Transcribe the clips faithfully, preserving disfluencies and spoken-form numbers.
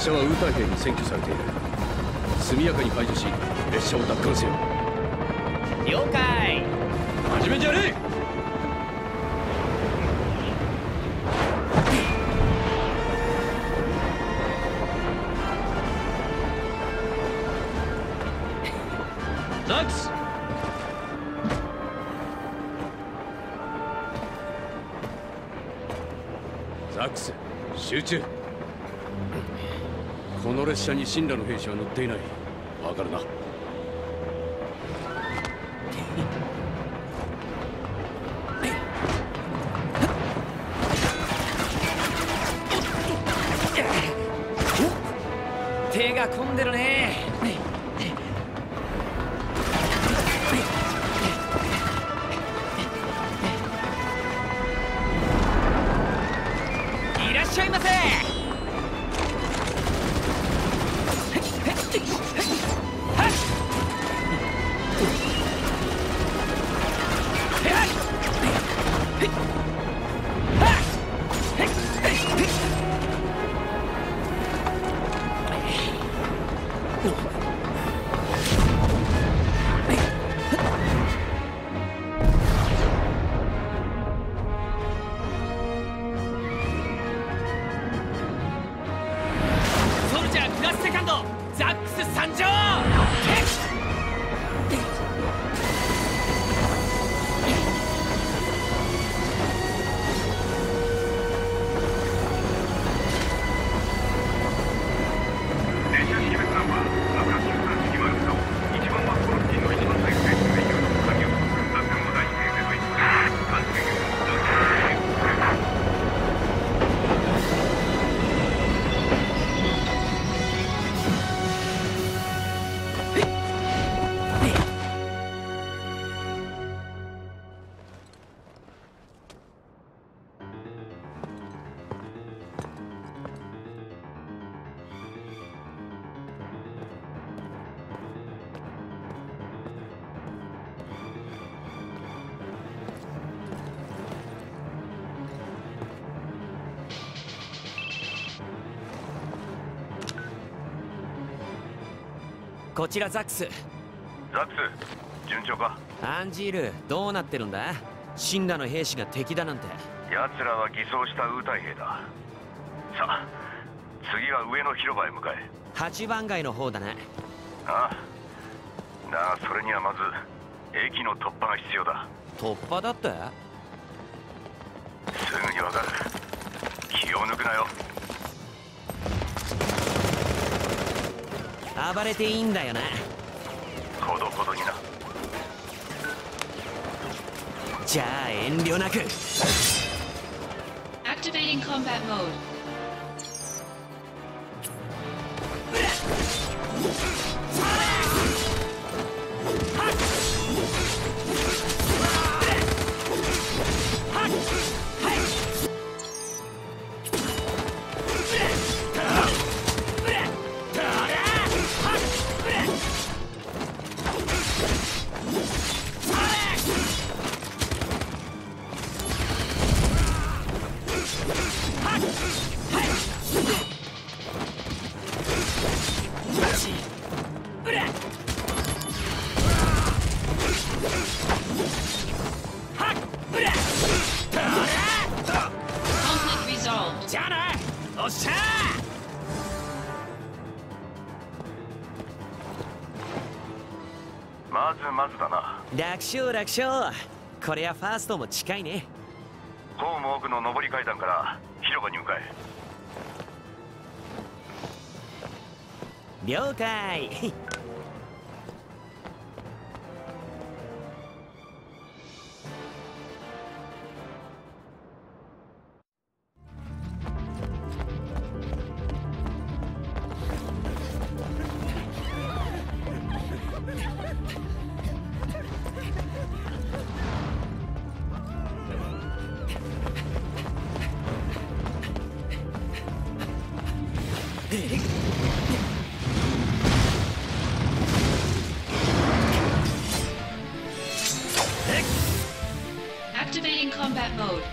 列車はウータイ兵に占拠されている。速やかに排除し列車を奪還せよ。 了解。 始めじゃねえ。ザックス。ザックス、集中。この列車に神羅の兵士は乗っていない。わかるな。 手が込んでるね。いらっしゃいませ。こちらザックス。 ザックス、順調か？ アンジール、どうなってるんだ？神羅の兵士が敵だなんて。 奴らは偽装したウータイ兵だ。さあ、次は上の広場へ向かえ。 八番街の方だね。 ああ。だがそれにはまず駅の突破が必要だ。 突破だって？ すぐにわかる。気を抜くなよ。 暴れていいんだよな。 ほどほどにな。 じゃあ遠慮なく。 Activating combat mode. Conflict resolved. じゃあな。おっしゃー。 まずまずだな。 楽勝楽勝。これはファーストも近いね。 ホーム奥の上り階段から広場に向かえ。 了解。 Activating combat mode.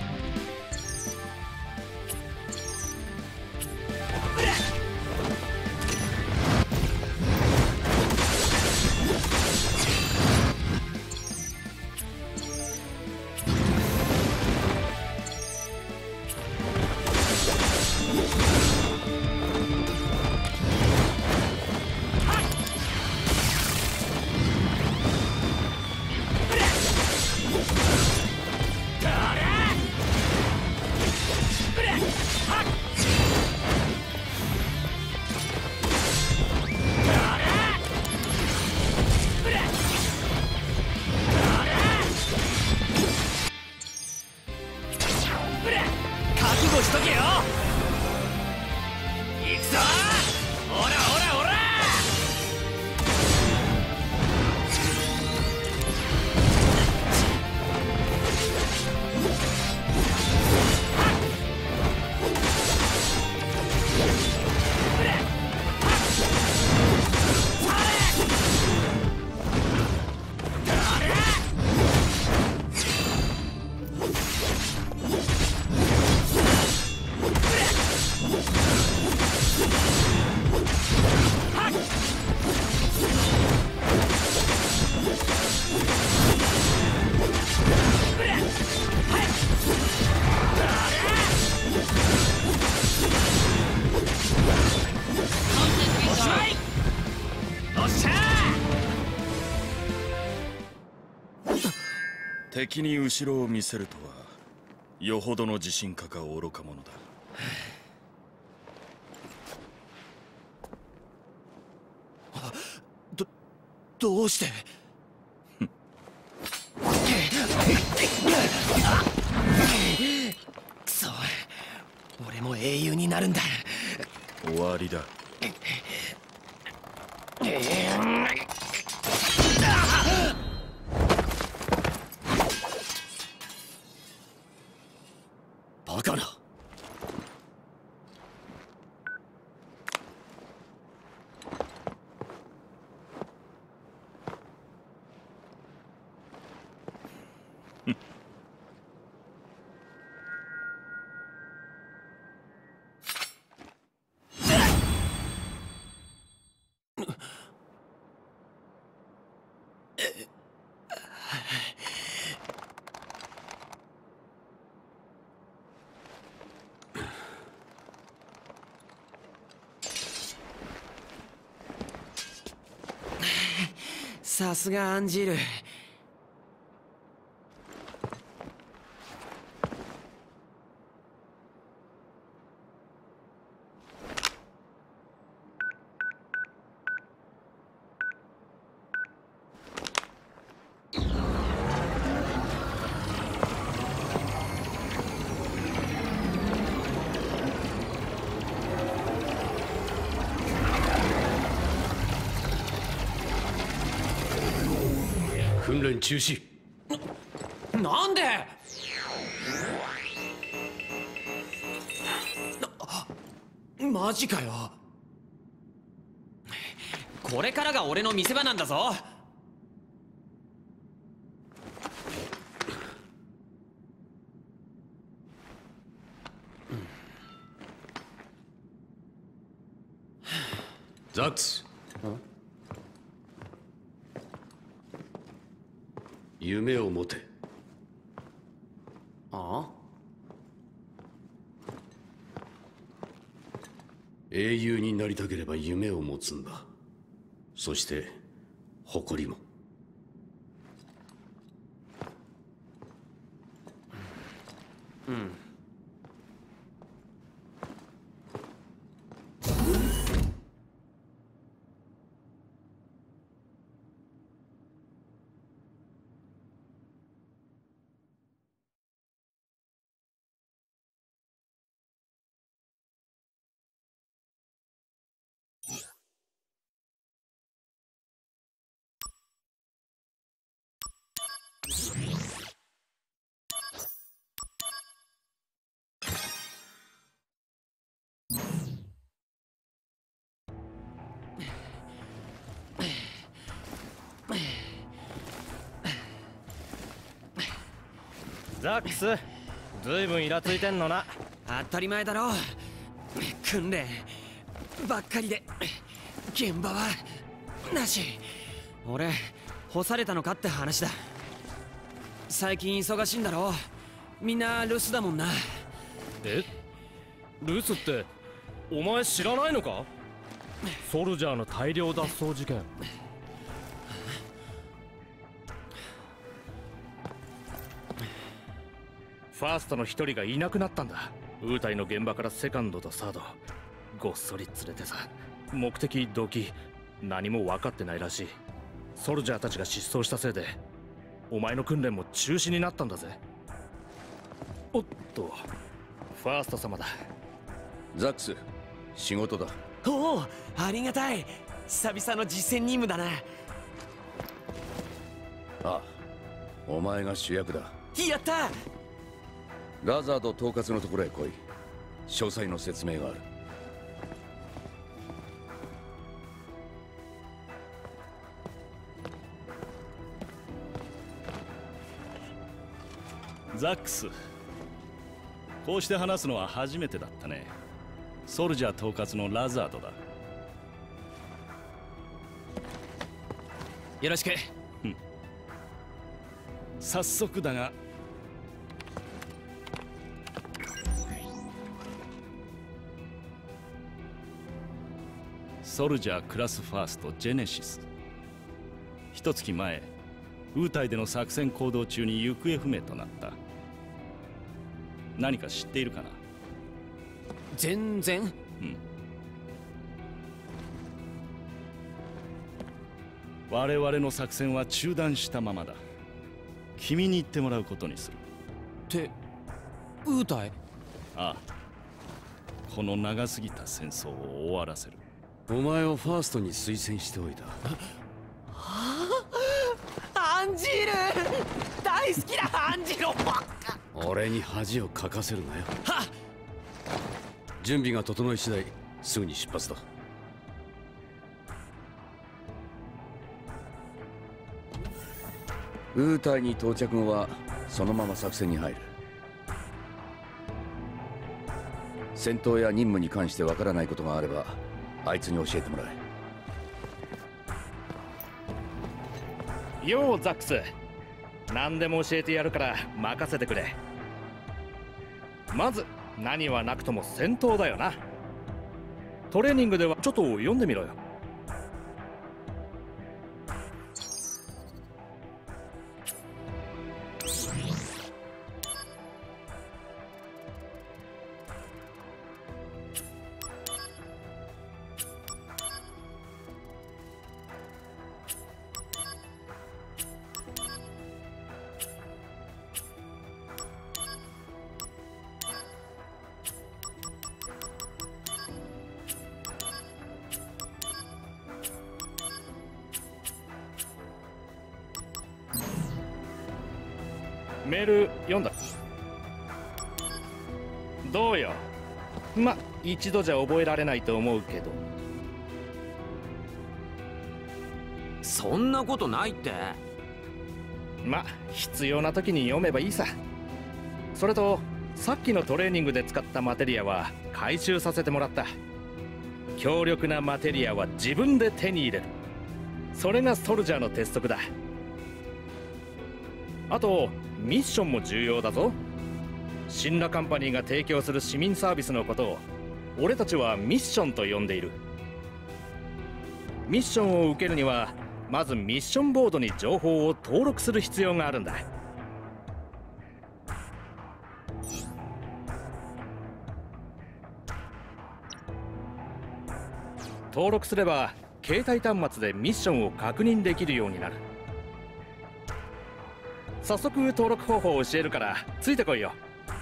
っしゃー。 敵に後ろを見せるとはよほどの自信家か愚か者だ。 どどうしてくそ、俺も英雄になるんだ。 終わりだ。 バカな。さすがアンジール。 訓練中止。 な、なんで？な、マジかよ。これからが俺の見せ場なんだぞ。 ザックス、夢を持て。 ああ、 英雄になりたければ夢を持つんだ。そして誇りも。 うん。 ザックス、ずいぶんイラついてんのな。 当たり前だろ。訓練ばっかりで現場はなし。俺干されたのかって話だ。最近忙しいんだろ。みんな留守だもんな。 え、留守ってお前知らないのか？ソルジャーの大量脱走事件。ファーストの一人がいなくなったんだ。ウータイの現場からセカンドとサードごっそり連れてさ。目的、動機何も分かってないらしい。ソルジャーたちが失踪したせいでお前の訓練も中止になったんだぜ。おっと、ファースト様だ。 ザックス、仕事だ。 おお、ありがたい。久々の実戦任務だな。 ああ、お前が主役だ。 やった。 ラザード統括のところへ来い。詳細の説明がある。 ザックス、こうして話すのは初めてだったね。ソルジャー統括のラザードだ。 よろしく。 早速だが、ソルジャークラスファーストジェネシス。 一月前ウータイでの作戦行動中に行方不明となった。何か知っているかな？ 全然。 うん。我々の作戦は中断したままだ。君に言ってもらうことにする。 ってウータイ？ ああ、この長すぎた戦争を終わらせる。 お前をファーストに推薦しておいた。 アンジール大好きだ。アンジール俺に恥をかかせるなよ。 はっ。 準備が整い次第すぐに出発だ。ウータイに到着後はそのまま作戦に入る。戦闘や任務に関してわからないことがあればあいつに教えてもらえ。 ようザックス、何でも教えてやるから任せてくれ。まず何はなくとも戦闘だよな。トレーニングではちょっと読んでみろよ。メール読んだ。どうよ。ま、一度じゃ覚えられないと思うけど。 そんなことないって。 ま、必要な時に読めばいいさ。それとさっきのトレーニングで使ったマテリアは回収させてもらった。強力なマテリアは自分で手に入れる。それがソルジャーの鉄則だ。あとミッションも重要だぞ。シンラカンパニーが提供する市民サービスのことを俺たちはミッションと呼んでいる。ミッションを受けるにはまずミッションボードに情報を登録する必要があるんだ。登録すれば携帯端末でミッションを確認できるようになる。早速登録方法を教えるからついてこいよ。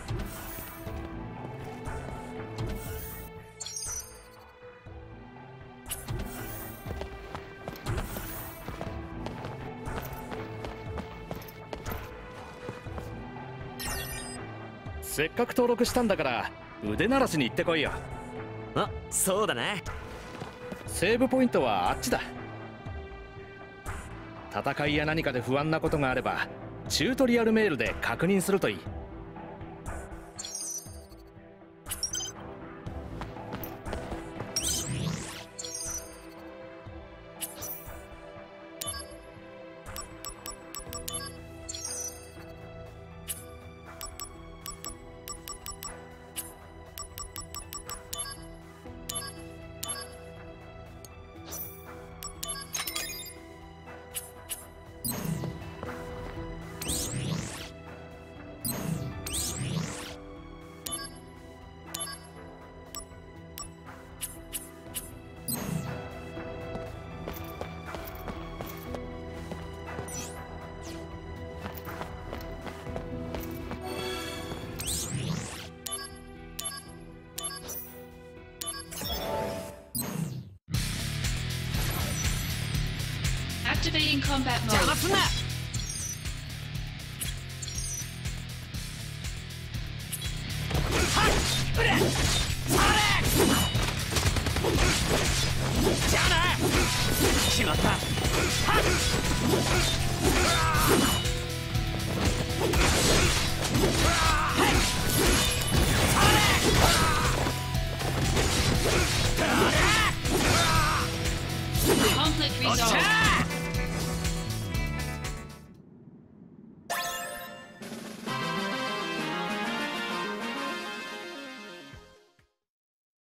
せっかく登録したんだから腕慣らしに行ってこいよ。 あ、そうだね。 セーブポイントはあっちだ。戦いや何かで不安なことがあればチュートリアルメールで確認するといい。 Activating combat 邪魔 mode. すんな。じゃあな。決まった。 Conflict resolved.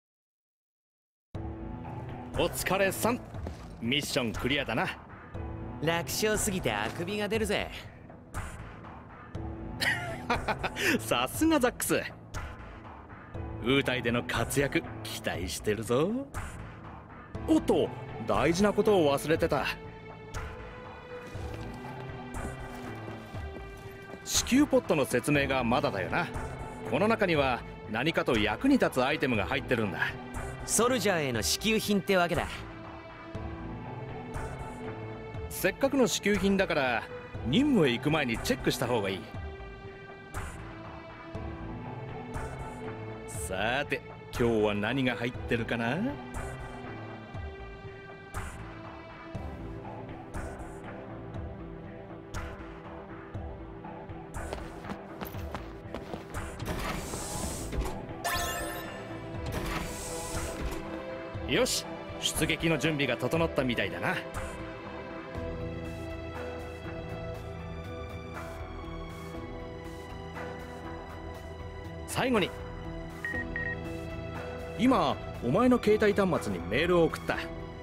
お疲れさん。ミッションクリアだな。 楽勝すぎてあくびが出るぜ。 さすがザックス。ウータイでの活躍期待してるぞ。おっと、大事なことを忘れてた。子宮ポットの説明がまだだよな。この中には何かと役に立つアイテムが入ってるんだ。 ソルジャーへの支給品ってわけだ。 せっかくの支給品だから任務へ行く前にチェックした方がいい。さて今日は何が入ってるかな。よし、出撃の準備が整ったみたいだな。最後に今お前の携帯端末にメールを送った。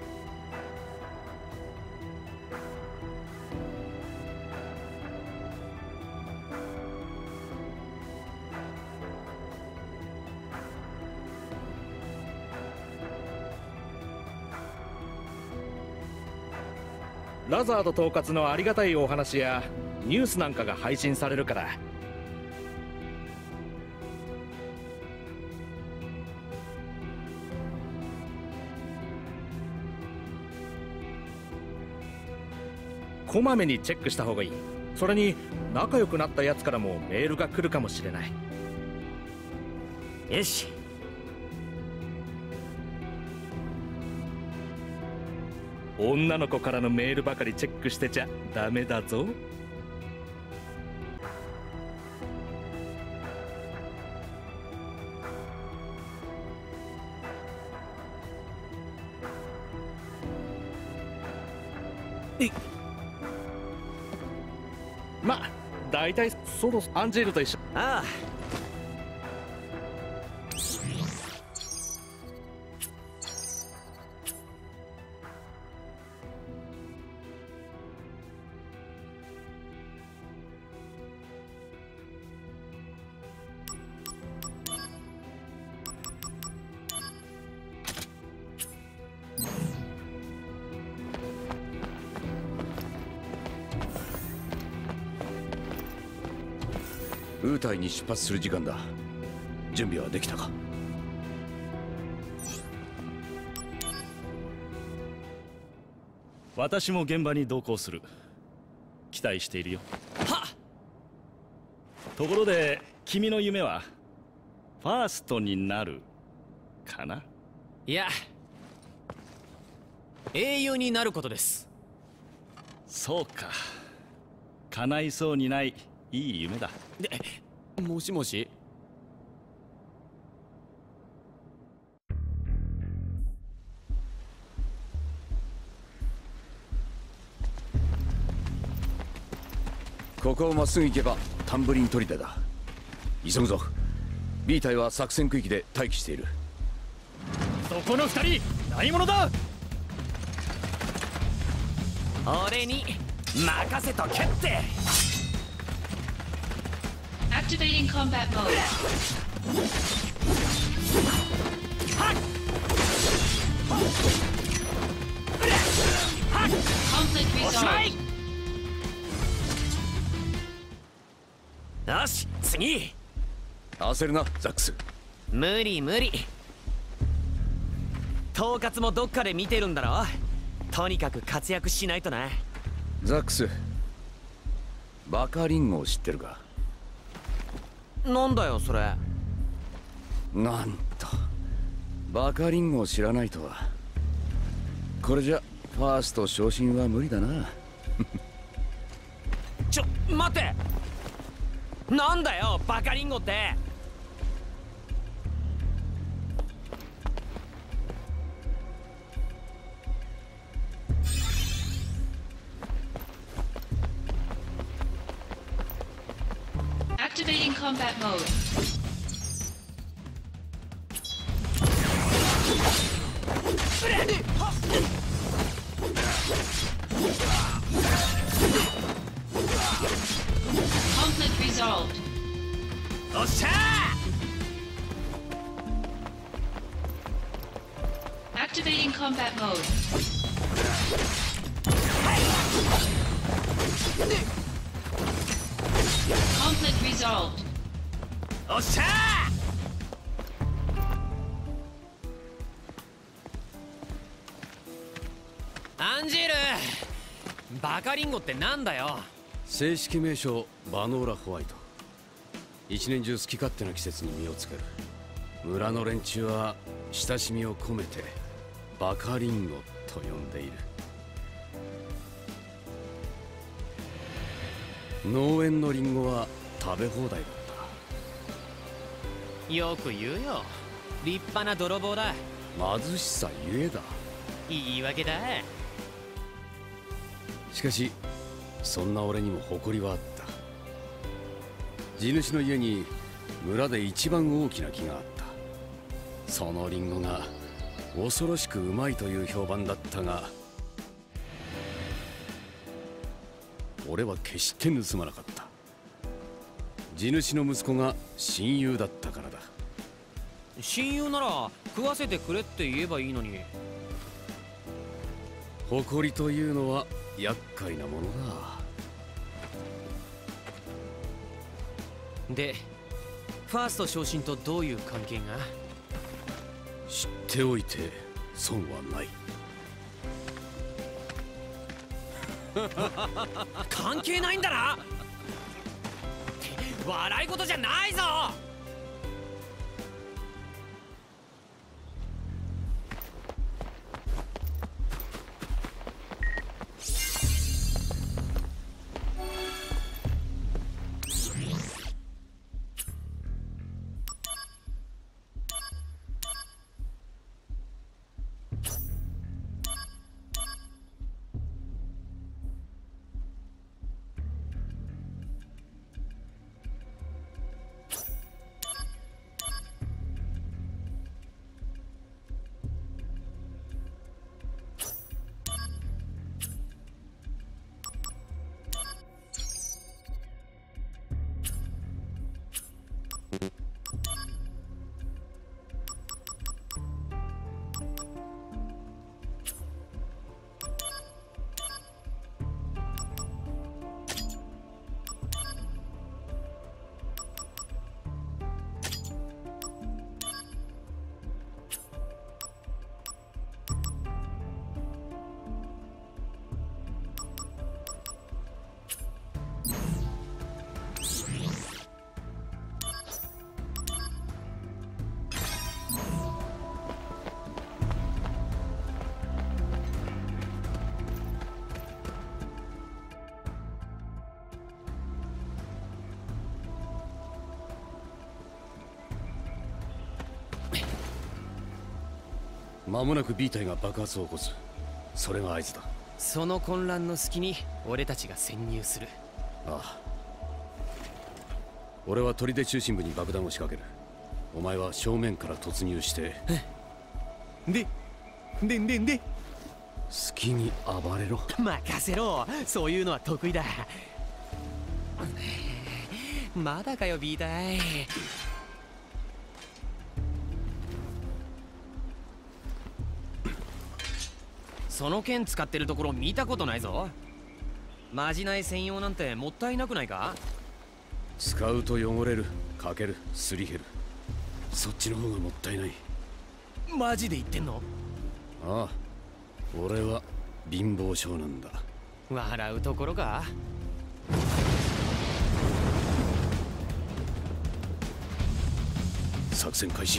ラザード統括のありがたいお話やニュースなんかが配信されるから。こまめにチェックした方がいい。それに仲良くなったやつからもメールが来るかもしれない。 よし。 女の子からのメールばかりチェックしてちゃダメだぞ。 いまあ大体ソロアンジェルと一緒。 ああ。 ウータイに出発する時間だ。準備はできたか？ 私も現場に同行する。期待しているよ。 はっ。 ところで君の夢はファーストになるかな？ いや、英雄になることです。 そうか。叶いそうにないいい夢だ。 で、もしもし。 ここをまっすぐ行けばタンブリン砦だ。急ぐぞ。 B 隊は作戦区域で待機している。 そこの二人何者だ。俺に任せとけって。 Activating combat mode. Conflict resolved. よし、次。 焦るなザックス。 無理無理。統括もどっかで見てるんだろ。とにかく活躍しないとな。 ザックス、バカリンゴを知ってるか？ なんだよそれ。 なんとバカリンゴを知らないとは。これじゃファースト昇進は無理だな。 ちょ待て。なんだよバカリンゴって。 Activating combat mode. っしゃー Activating combat mode. Conflict resolved. おっしゃーアンジール、バカリンゴってなんだよ。 正式名称バノーラ・ホワイト。一年中好き勝手な季節に身をつける。村の連中は親しみを込めてバカリンゴと呼んでいる。農園のリンゴは食べ放題だった。 よく言うよ、立派な泥棒だ。 貧しさゆえだ。 言い訳だ。 しかしそんな俺にも誇りはあった。地主の家に村で一番大きな木があった。そのリンゴが恐ろしくうまいという評判だったが、俺は決して盗まなかった。地主の息子が親友だったからだ。 親友なら食わせてくれって言えばいいのに。 誇りというのは厄介なものだ。 で、ファースト昇進とどういう関係が？ 知っておいて損はない。 関係ないんだな。笑い事じゃないぞ。 間もなく B 隊が爆発を起こす。それが合図だ。 その混乱の隙に俺たちが潜入する。 ああ、俺は砦中心部に爆弾を仕掛ける。お前は正面から突入してででんでんで好きに暴れろ。 任せろ、そういうのは得意だ。まだかよ B 隊。その剣使ってるところ見たことないぞ。まじない専用なんてもったいなくないか？ 使うと汚れる、かける、すり減る。そっちの方がもったいない。 マジで言ってんの？ ああ、俺は貧乏症なんだ。 笑うところか？ 作戦開始。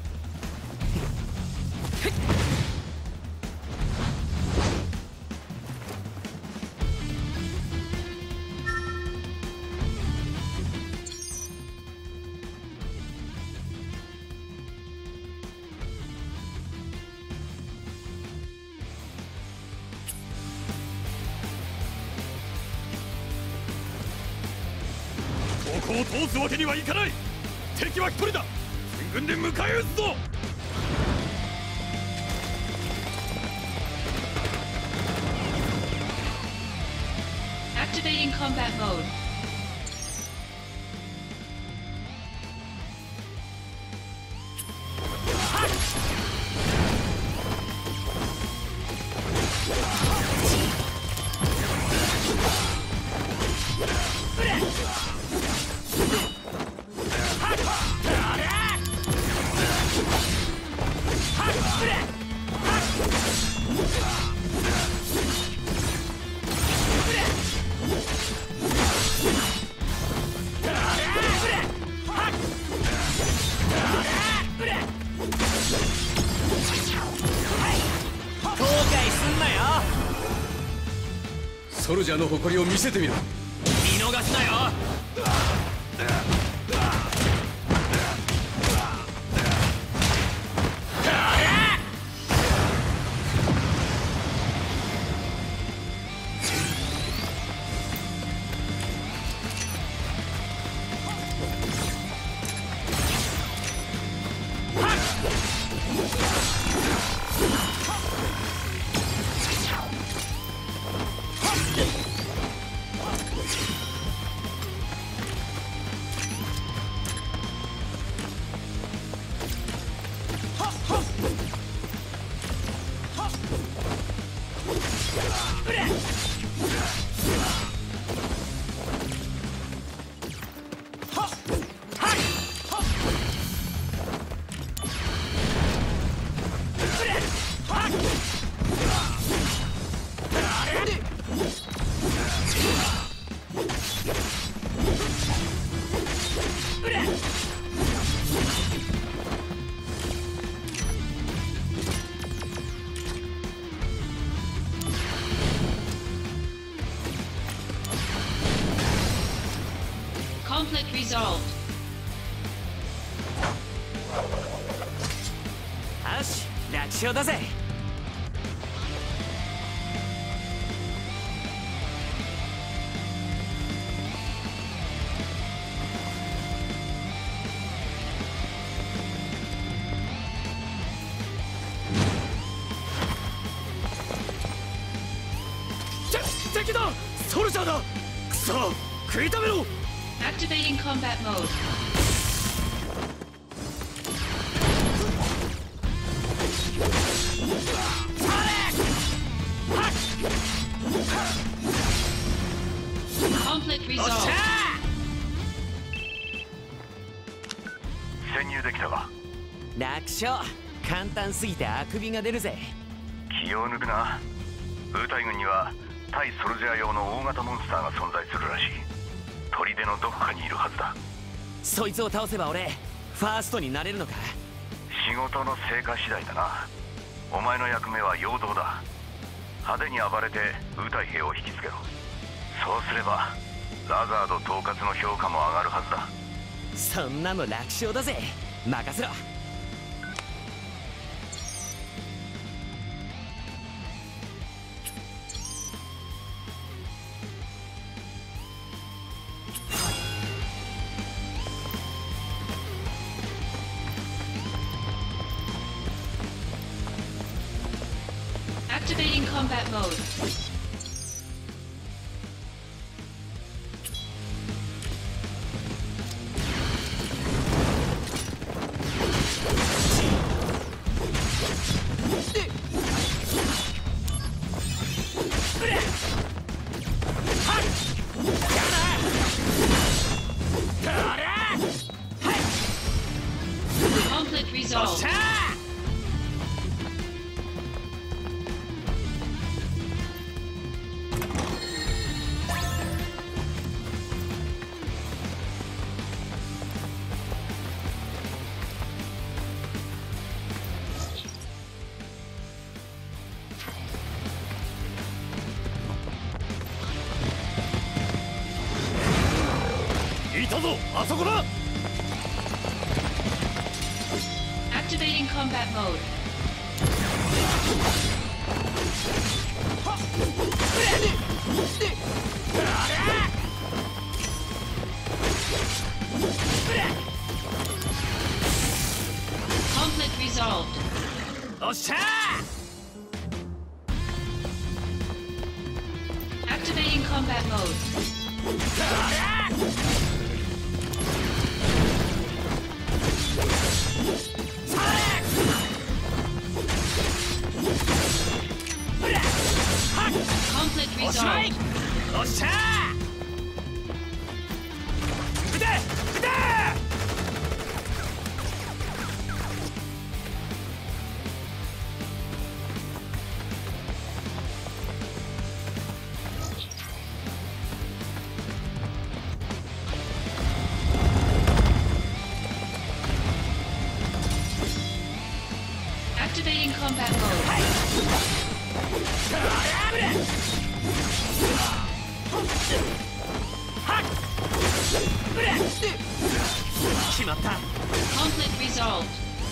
ここを通すわけにはいかない。敵は一人だ。全軍で迎え撃つぞ。 Activating combat mode. ソルジャーの誇りを見せてみろ。 見逃すなよ。 Conflict resolved. よし、楽勝だぜ。敵だ！ソルジャーだ！くそ！食い止めろ！ Activating combat mode. Conflict resolved. 潜入できたか。 楽勝。簡単すぎてあくびが出るぜ。 気を抜くな。ウータイ軍には対ソルジャー用の大型モンスターが存在するらしい。砦のどこかにいるはずだ。 そいつを倒せば俺ファーストになれるのか。 仕事の成果次第だな。お前の役目は陽動だ。派手に暴れてウータイ兵を引きつけろ。そうすればラザード統括の評価も上がるはずだ。 そんなの楽勝だぜ。任せろ。 Activating combat mode. Conflict resolved. いたぞ、あそこだ。 Activating combat mode. Conflict resolved. おっしゃー！ Activating combat mode. Conflict resolved. おっしゃー！撃て！撃て！ Activating combat mode. まった。 Conflict resolved.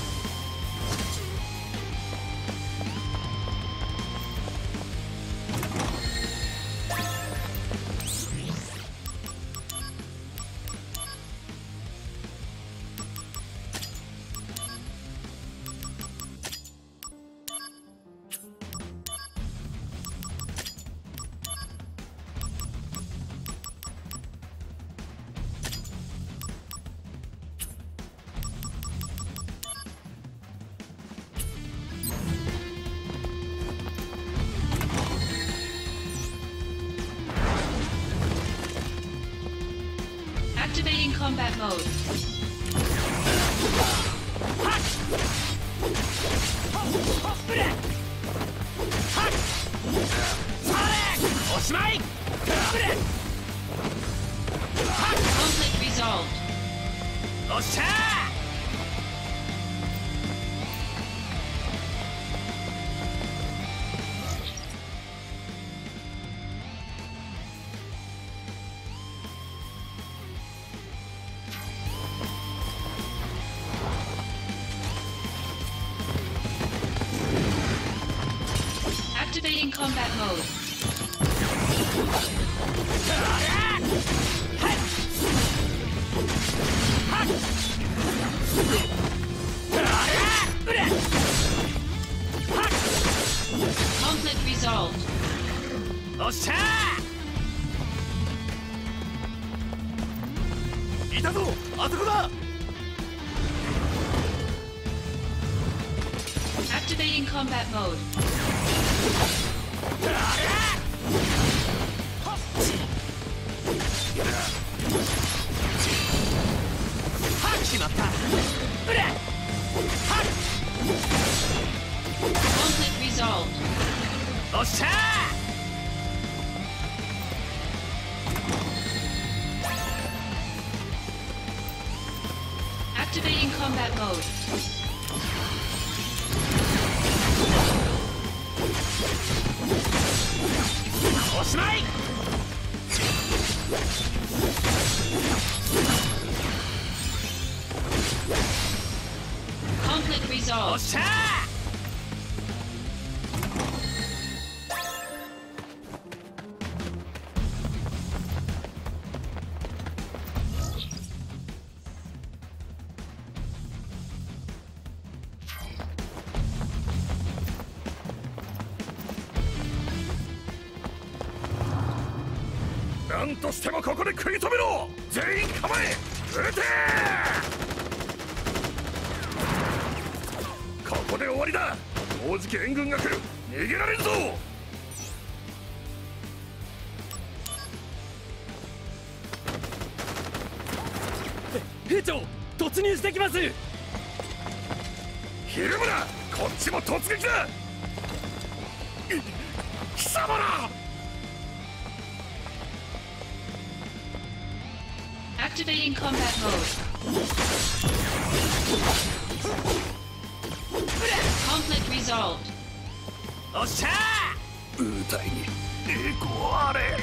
Activating combat mode. Conflict resolved. おっしゃー。 Activating combat mode. Conflict resolved. おっしゃー。いたぞ、あそこだ。 Activating combat mode. 決まった。 Conflict resolved. おっしゃー。 Activating combat mode. Conflict おっ resolved. しゃー。 何としてもここで食い止めろ。全員構え、撃て。ここで終わりだ。もうじき援軍が来る。逃げられんぞ。 兵長、突入してきます。 ひるむな、こっちも突撃だ。貴様ら。 Activating combat mode. Conflict resolved. おっしゃー。 部隊に栄光あれ。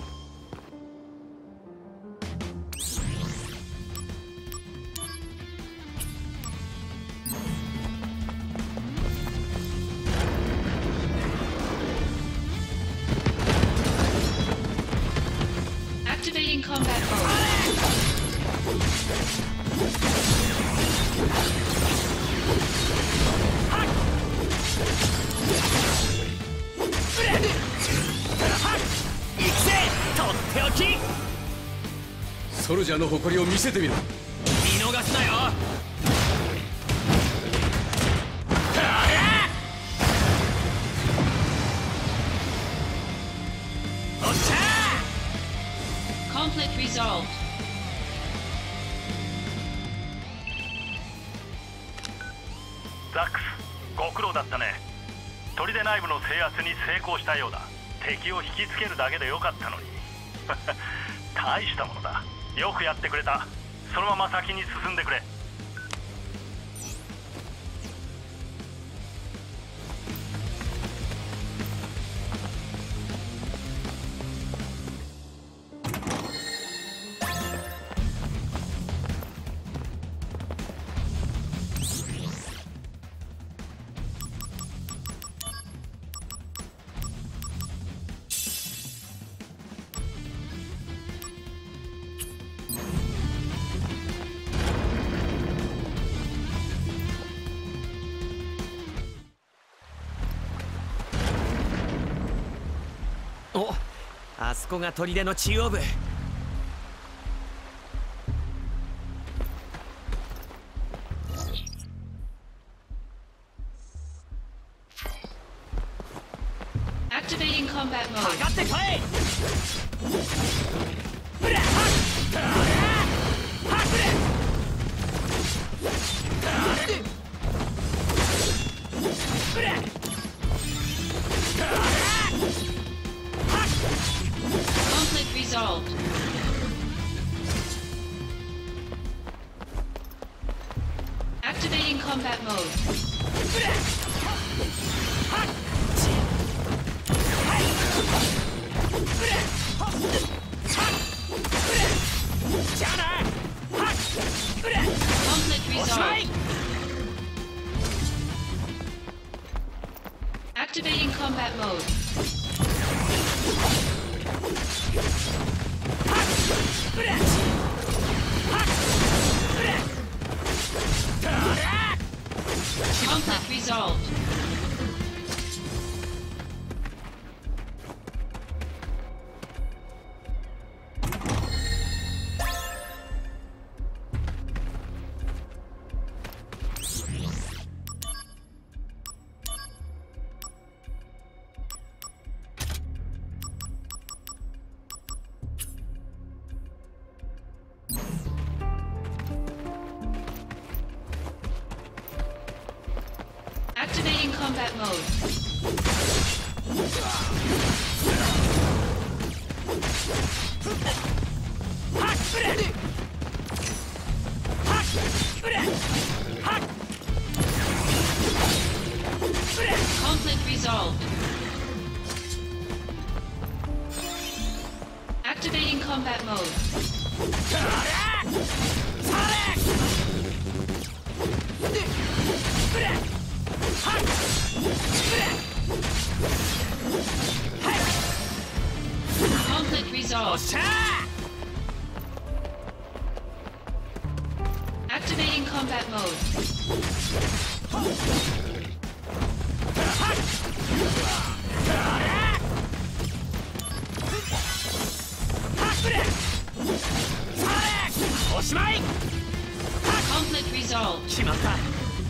Activating combat mode. Conflict ソルジャーの誇りを見せてみろ。 見逃すなよ。おっしゃー。 Conflict resolved. ザックス、ご苦労だったね。砦内部の制圧に成功したようだ。敵を引きつけるだけでよかったのに。大したものだ。よくやってくれた。そのまま先に進んでくれ。 あそこが砦の中央部。 Activating combat か mode. かってこい。 Conflict resolved. Activating combat mode. Conflict resolved. Activating combat mode. Conflict resolved. Activating combat mode. Conflict resolved. Activating combat mode. Conflict resolved. Activating combat mode. Conflict resolved. 決まった。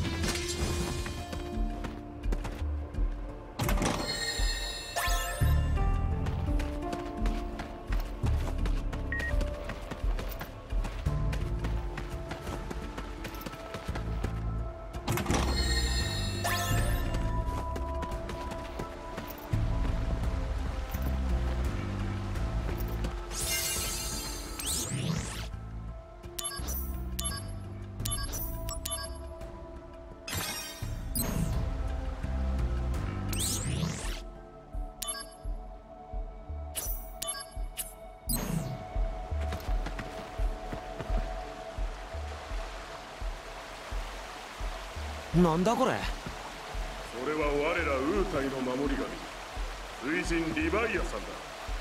なんだこれ。 それは我らウータイの守り神、水神リヴァイアさんだ。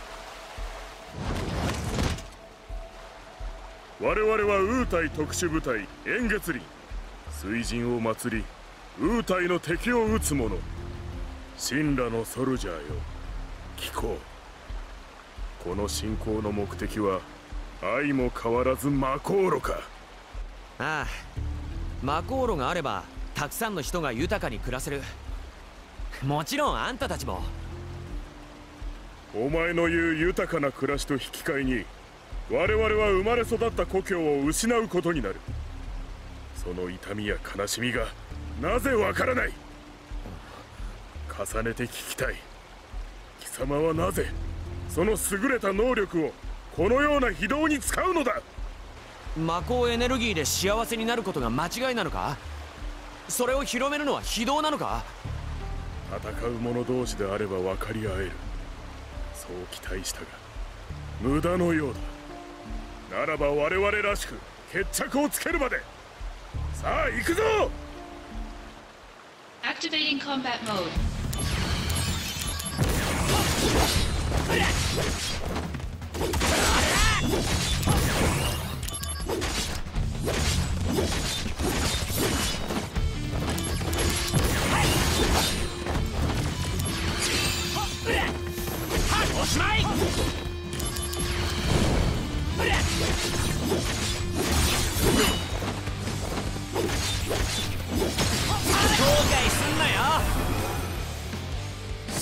我々はウータイ特殊部隊円月輪、水神を祀りウータイの敵を討つ者、神羅のソルジャーよ、聞こう。この信仰の目的は相も変わらず魔航路か。 ああ、魔航路があればたくさんの人が豊かに暮らせる。もちろんあんたたちも。 お前の言う豊かな暮らしと引き換えに我々は生まれ育った故郷を失うことになる。その痛みや悲しみがなぜわからない。重ねて聞きたい。貴様はなぜその優れた能力をこのような非道に使うのだ。 魔法エネルギーで幸せになることが間違いなのか。それを広めるのは非道なのか。 戦う者同士であれば分かり合える、そう期待したが無駄のようだ。ならば我々らしく決着をつけるまで。さあ行くぞ。 Activating combat mode.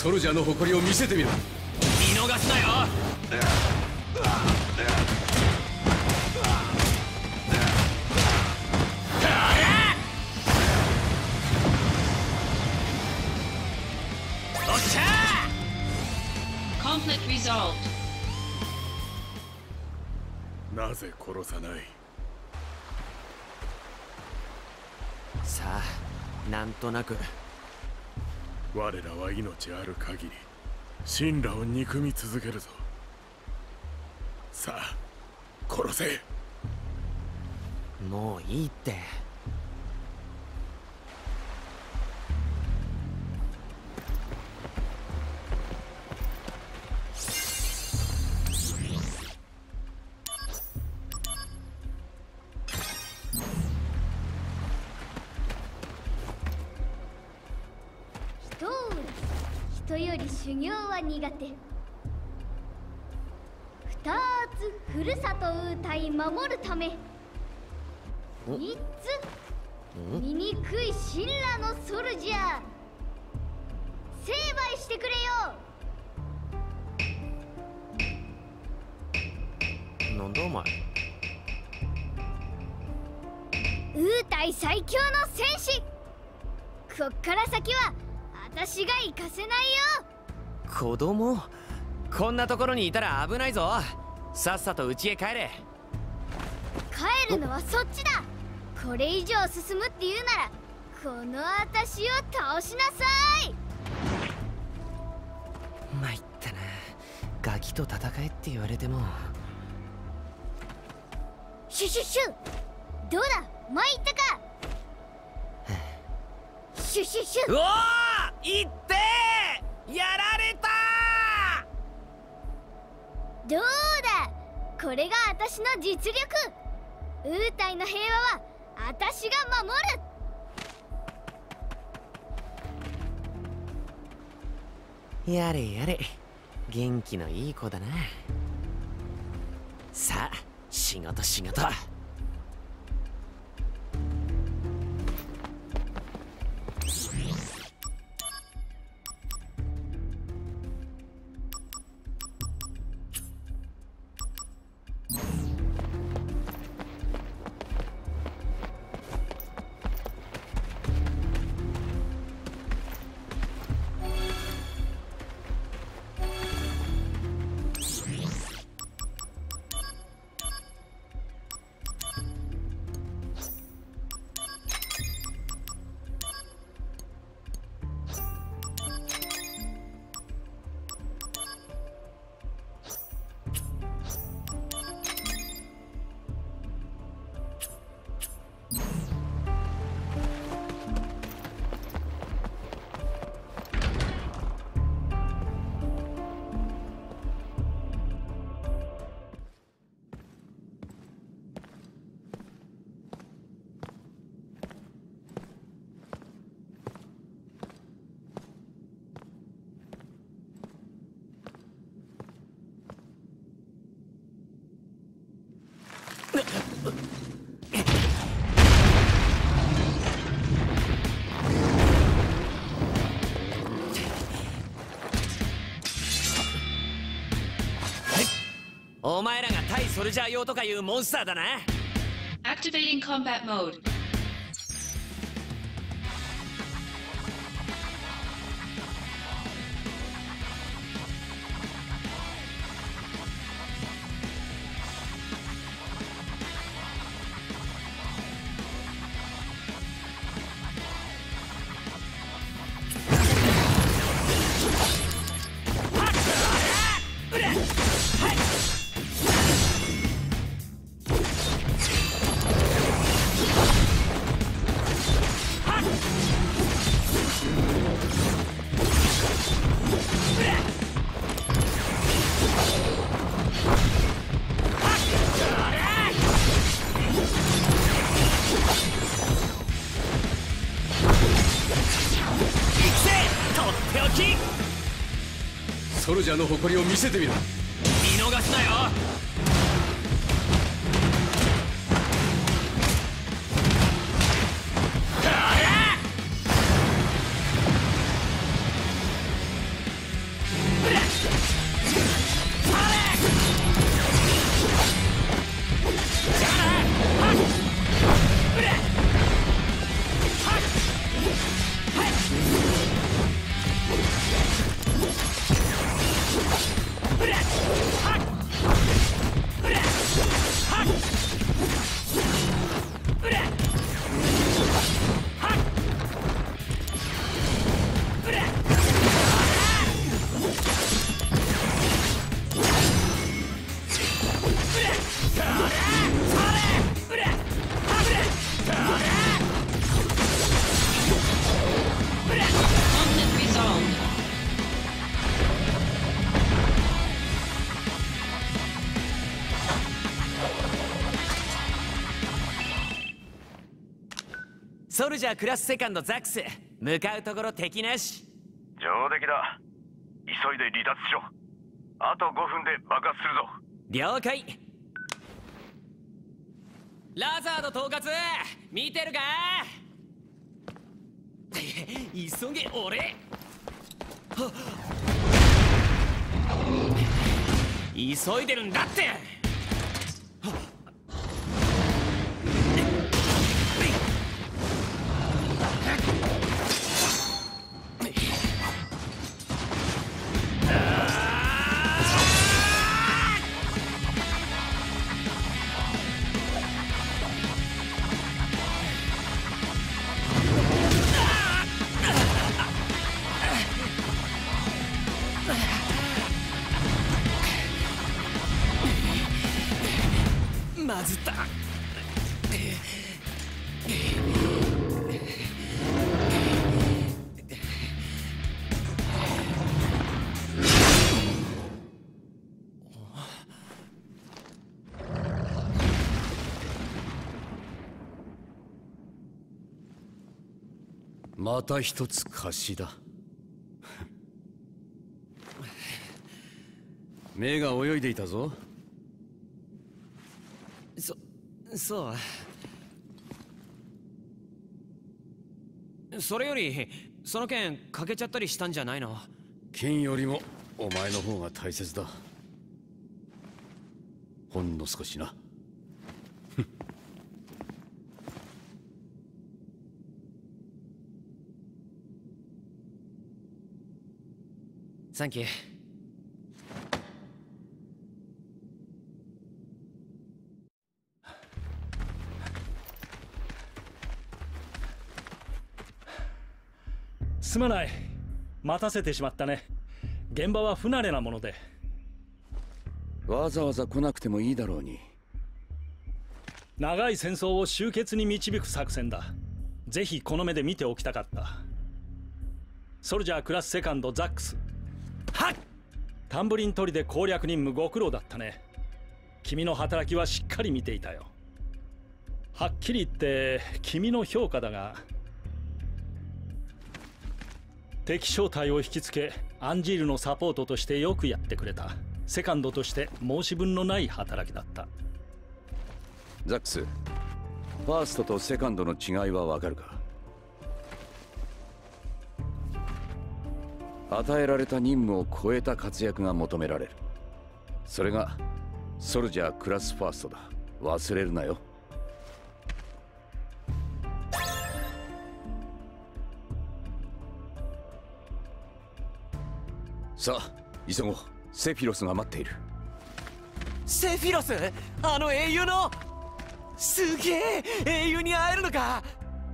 ソルジャーの誇りを見せてみろ。 見逃すなよ。おっしゃー。 Conflict resolved. なぜ殺さない？ さあ、なんとなく。 我らは命ある限り神羅を憎み続けるぞ。さあ殺せ。 もういいって。 人より修行は苦手。二つふるさとウータイ守るため。三つ醜い神羅のソルジャー成敗してくれよ。 なんだお前。 ウータイ最強の戦士。こっから先は私が行かせないよ。 子供、こんなところにいたら危ないぞ。さっさと家へ帰れ。 帰るのはそっちだ。これ以上進むって言うならこの私を倒しなさい。 参ったな。ガキと戦えって言われても。 シュシュシュ。どうだ参ったか。シュシュシュ。 うおー、いってー、やられたー。どうだ、これが私の実力。ウータイの平和は私が守る。 やれやれ、元気のいい子だな。さあ仕事仕事。お前らが対ソルジャー用とかいうモンスターだな。 Activating combat mode. ソルジャーの誇りを見せてみろ。 見逃すなよ。 ソルジャークラスセカンドザックス、向かうところ敵なし。 上出来だ。急いで離脱しろ。あとごふんで爆発するぞ。 了解。ラザード統括、見てるか？急げ俺。急いでるんだって。まずった。 また一つ貸しだ。目が泳いでいたぞ。 そ、そう。それより、その件欠けちゃったりしたんじゃないの？ 剣よりもお前の方が大切だ。ほんの少しな。 サンキュー。 すまない、待たせてしまったね。現場は不慣れなもので。 わざわざ来なくてもいいだろうに。 長い戦争を終結に導く作戦だ。ぜひこの目で見ておきたかった。ソルジャークラスセカンドザックス。 はっ。 タンブリン取りで攻略任務ご苦労だったね。君の働きはしっかり見ていたよ。はっきり言って君の評価だが、敵正体を引きつけアンジールのサポートとしてよくやってくれた。セカンドとして申し分のない働きだった。 ザックス、ファーストとセカンドの違いはわかるか？与えられた任務を超えた活躍が求められる。それがソルジャークラスファーストだ。忘れるなよ。さあ急ごう。セフィロスが待っている。 セフィロス？あの英雄の？すげえ、英雄に会えるのか？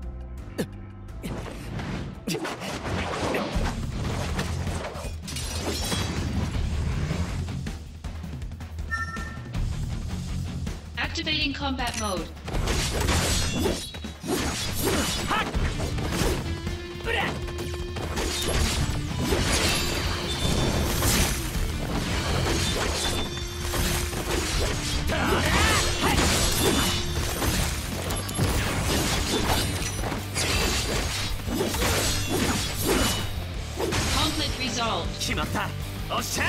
Activating combat mode. Conflict resolved. 決まった。おっしゃー。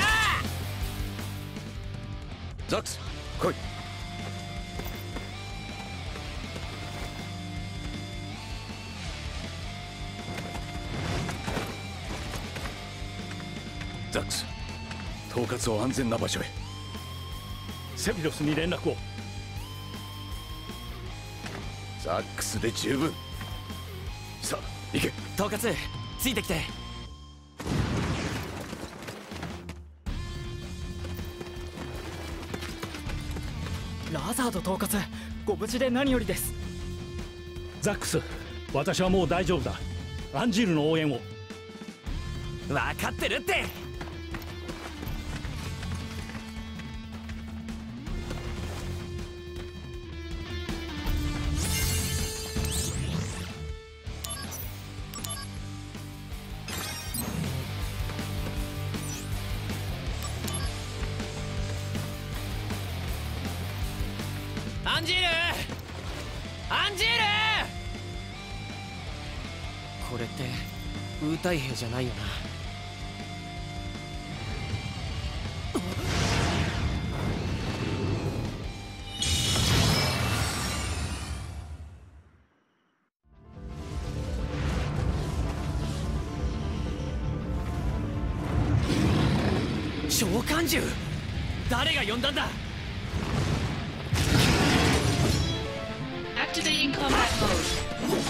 ザックス、来い。ザックス、統括を安全な場所へ。 セフィロスに連絡を。 ザックスで十分。さあ行け。 統括、ついてきて。 ラザード統括、ご無事で何よりです。 ザックス、私はもう大丈夫だ。アンジールの応援を。 分かってるって。アンジール！アンジール！ これってウータイ兵じゃないよな。召喚獣、誰が呼んだんだ。 Activating combat mode.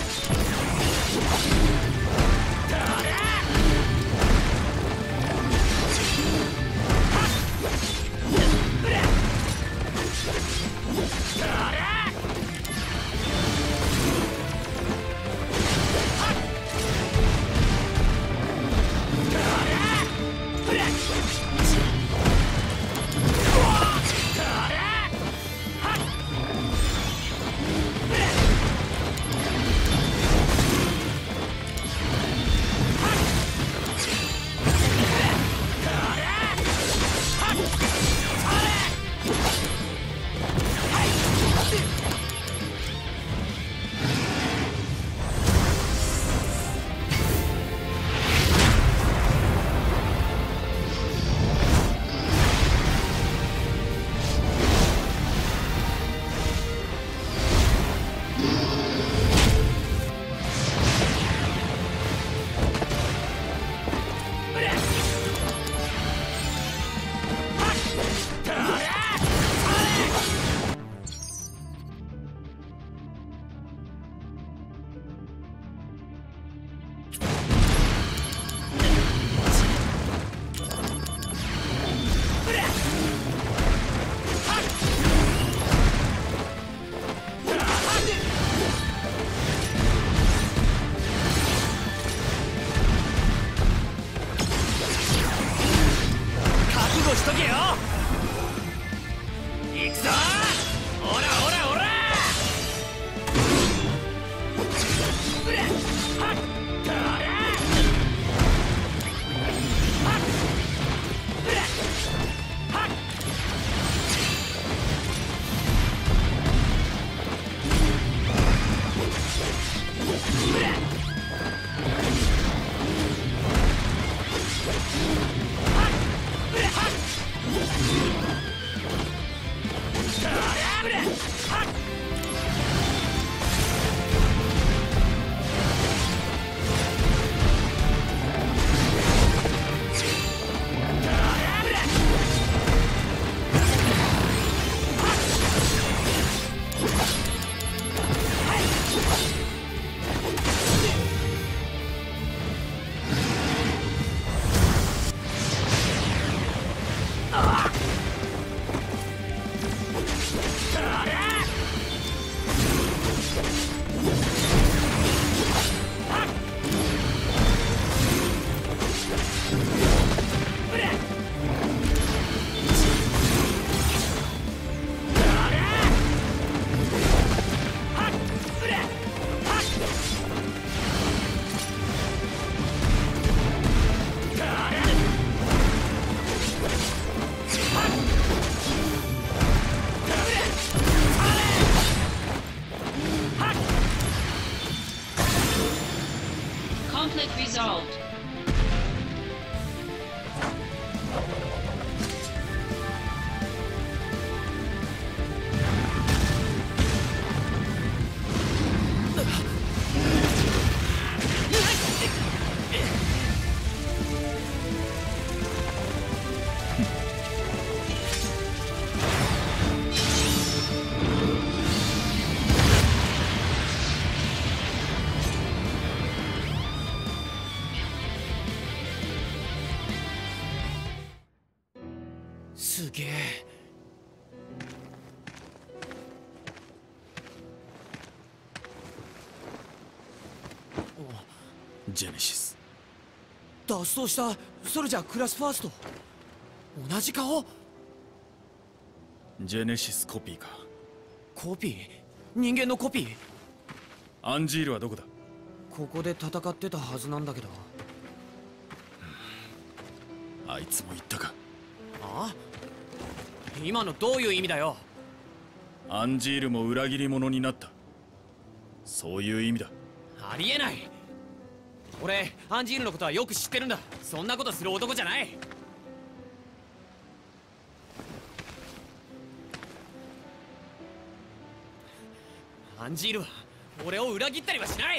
Conflict resolved. すげえ。 ジェネシス。 脱走したソルジャークラスファースト。同じ顔。 ジェネシスコピーか。 コピー？人間のコピー？ アンジールはどこだ？ ここで戦ってたはずなんだけど。 あいつも言ったか。 ああ？今のどういう意味だよ。 アンジールも裏切り者になった、そういう意味だ。 ありえない。 俺アンジールのことはよく知ってるんだ。そんなことする男じゃない。アンジールは俺を裏切ったりはしない。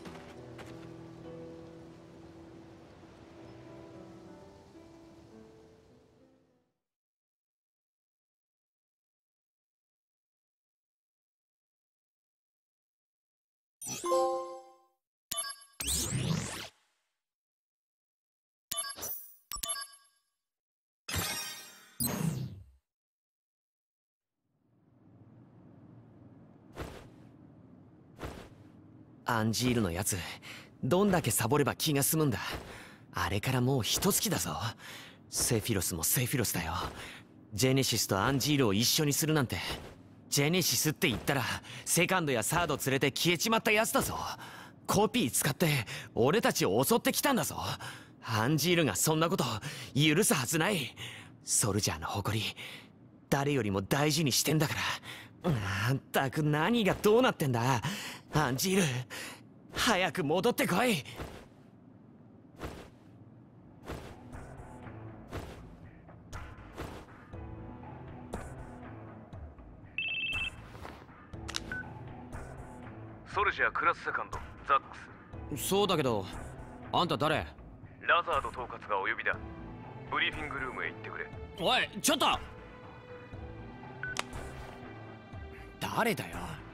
アンジールのやつどんだけサボれば気が済むんだ。あれからもう一月だぞ。セフィロスもセフィロスだよ。ジェネシスとアンジールを一緒にするなんて。ジェネシスって言ったらセカンドやサード連れて消えちまったやつだぞ。コピー使って俺たちを襲ってきたんだぞ。アンジールがそんなこと許すはずない。ソルジャーの誇り誰よりも大事にしてんだから。まったく何がどうなってんだ。アンジール早く戻ってこい。 ソルジャークラスセカンドザックス。そうだけどあんた誰？ ラザード統括がお呼びだ。ブリーフィングルームへ行ってくれ。 おいちょっと誰だよ。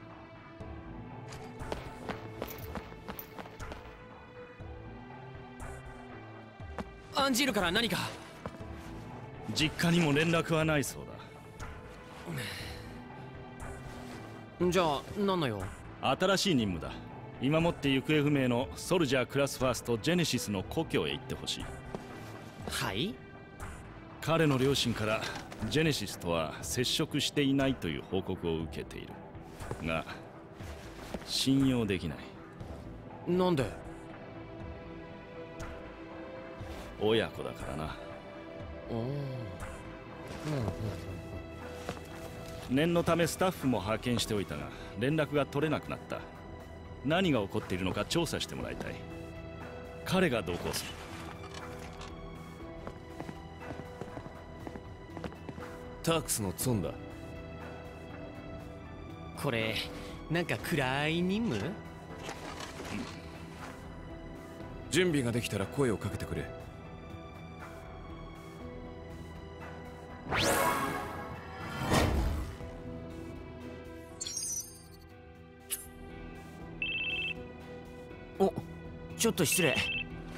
アンジールから何か？ 実家にも連絡はないそうだ。じゃあ何の用？ 新しい任務だ。今もって行方不明のソルジャークラスファーストジェネシスの故郷へ行ってほしい。 はい？ 彼の両親からジェネシスとは接触していないという報告を受けているが信用できない。 なんで？ 親子だからな。念のためスタッフも派遣しておいたが連絡が取れなくなった。何が起こっているのか調査してもらいたい。彼が同行する。 タークスのツォンだ。 これなんか暗い任務？ 準備ができたら声をかけてくれ。 お、ちょっと失礼。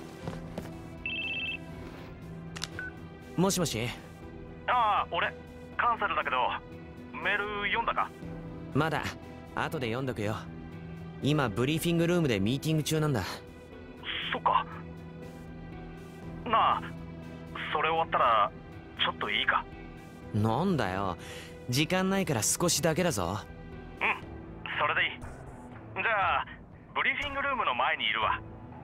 もしもし。 ああ、俺カンサルだけどメール読んだか？ まだ後で読んどくよ。今ブリーフィングルームでミーティング中なんだ。 そっか。なあ、それ終わったらちょっといいか？ なんだよ、時間ないから少しだけだぞ。 うん、それでいい。じゃあブリーフィングルームの前にいるわ。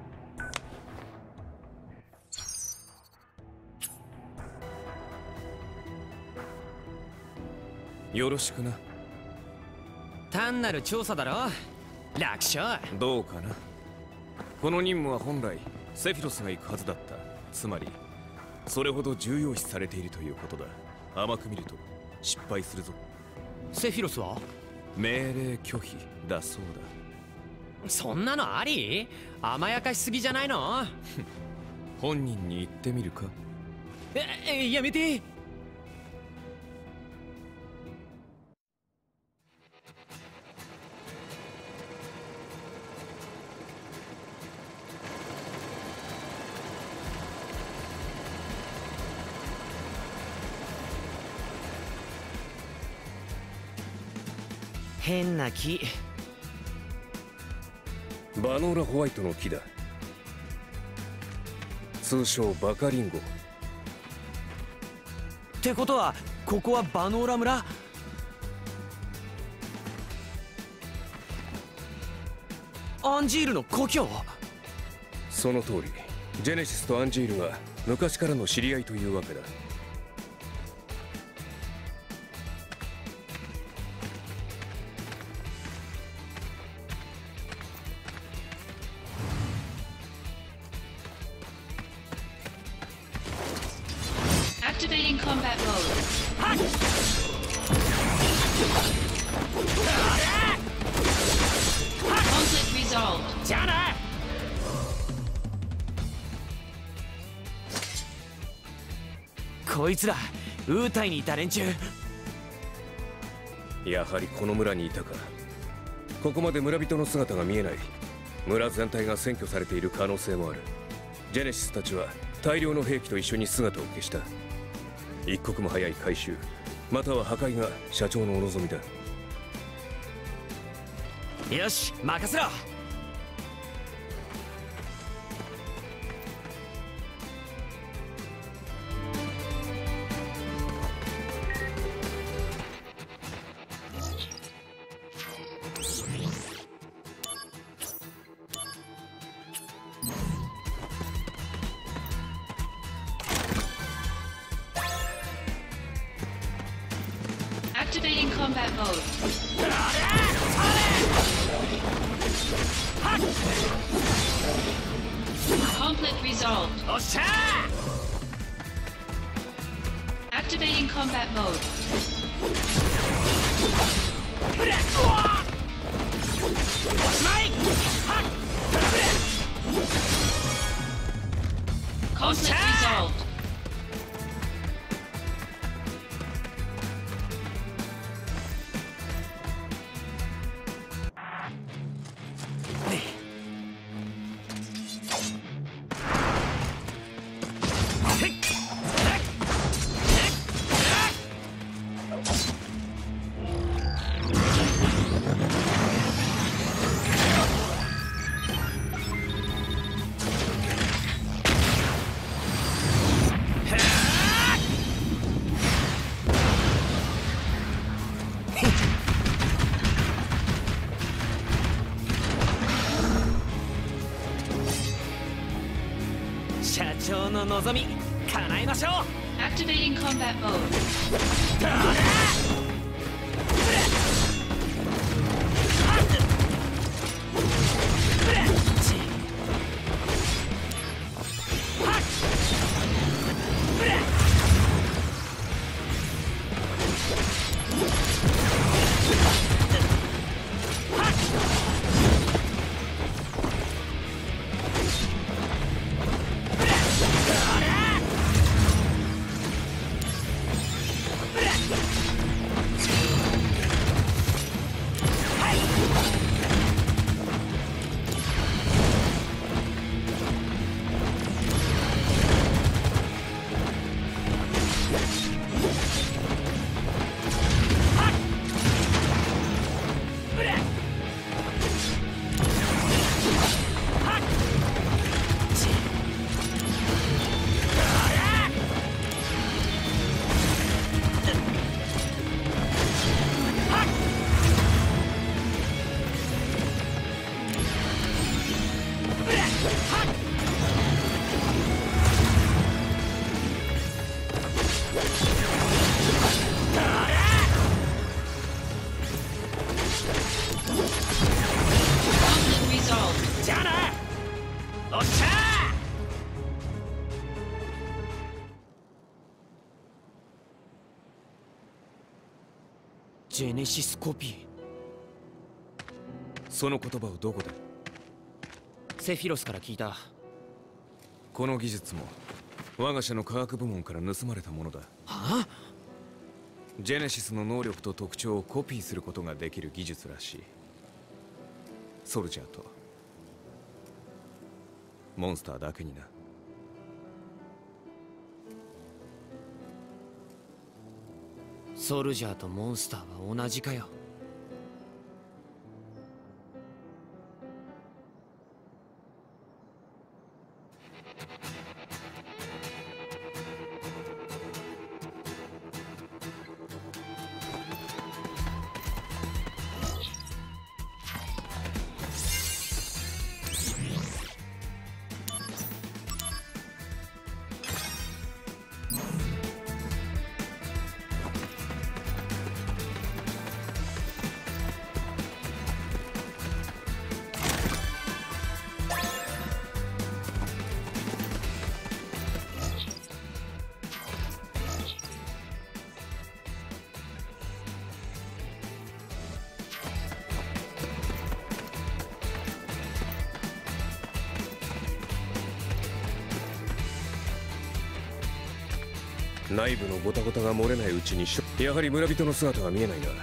よろしくな。 単なる調査だろ。楽勝。 どうかな。この任務は本来セフィロスが行くはずだった。つまりそれほど重要視されているということだ。甘く見ると失敗するぞ。 セフィロスは命令拒否だそうだ。 そんなのあり？甘やかしすぎじゃないの？ 本人に言ってみるか？ え、え、やめて。変な木。 バノーラホワイトの木だ。通称バカリンゴ。 ってことはここはバノーラ村？アンジールの故郷？ その通り。ジェネシスとアンジールが昔からの知り合いというわけだ。 Activating combat mode. Conflict resolved. じゃあな。こいつらウータイにいた連中。 やはりこの村にいたか。ここまで村人の姿が見えない。村全体が占拠されている可能性もある。ジェネシスたちは大量の兵器と一緒に姿を消した。一刻も早い回収または破壊が社長のお望みだ。 よし任せろ。 Activating combat mode. Conflict resolved. Activating combat mode. Conflict resolved. 社長の望み叶えましょう。 Activating combat mode. Conflict resolved. じゃあな。おっしゃー。ジェネシスコピー。 その言葉をどこで？ セフィロスから聞いた。 この技術も我が社の科学部門から盗まれたものだ。 はあ？ ジェネシスの能力と特徴をコピーすることができる技術らしい。ソルジャーとモンスターだけにな。 ソルジャーとモンスターは同じかよ。 内部のゴタゴタが漏れないうちにしょ、やはり村人の姿は見えないな。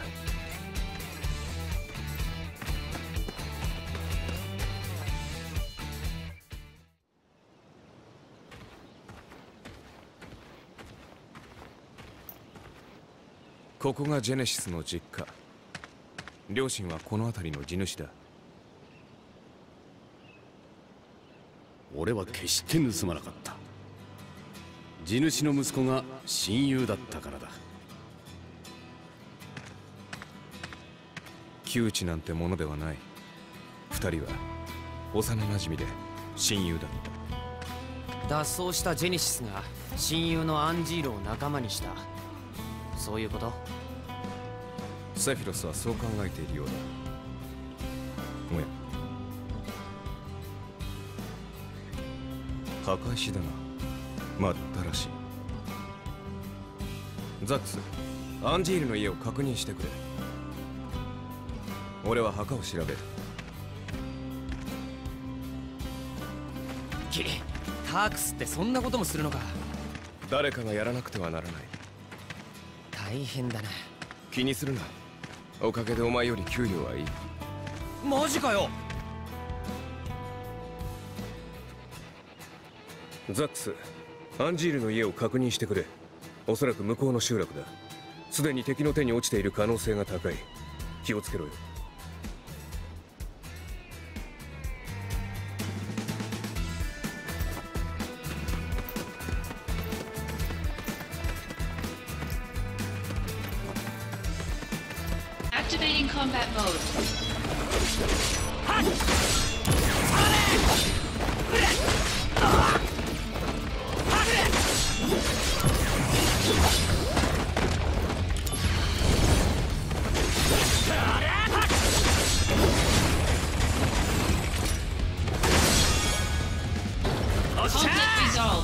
ここがジェネシスの実家。両親はこの辺りの地主だ。 俺は決して盗まなかった。地主の息子が親友だったからだ。 窮地なんてものではない。二人は幼なじみで親友だった。 脱走したジェネシスが親友のアンジールを仲間にした。そういうこと？ セフィロスはそう考えているようだ。おや、墓石だな。まったらしい。ザックス、アンジールの家を確認してくれ。俺は墓を調べる。 キリ、タークスってそんなこともするのか？ 誰かがやらなくてはならない。 大変だな。 気にするな。おかげでお前より給料はいい。 マジかよ。 ザックス、アンジールの家を確認してくれ。おそらく向こうの集落だ。すでに敵の手に落ちている可能性が高い。気をつけろよ。 Activating combat mode. Conflict resolved.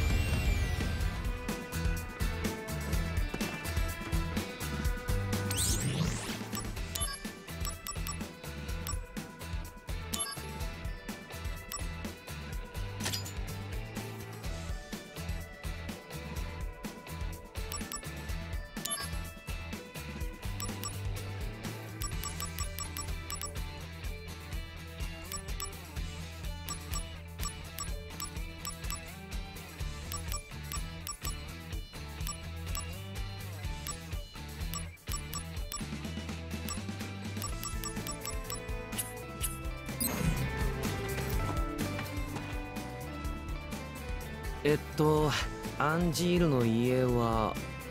えっとアンジールの家は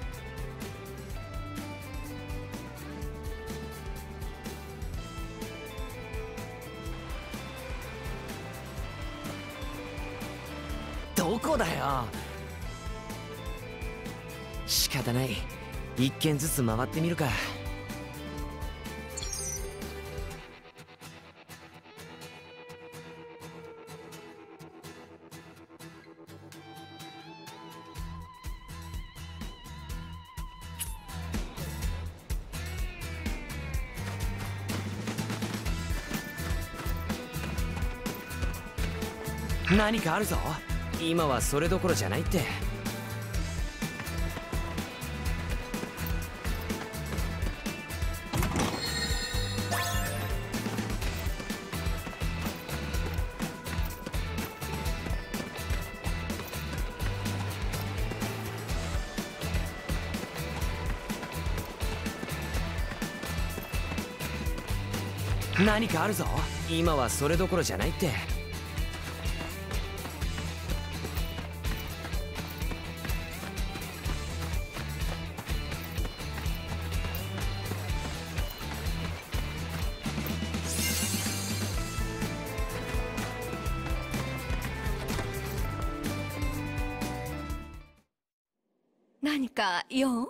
どこだよ。仕方ない。一軒ずつ回ってみるか。何かあるぞ。今はそれどころじゃないって。何かあるぞ。今はそれどころじゃないって。 何か用？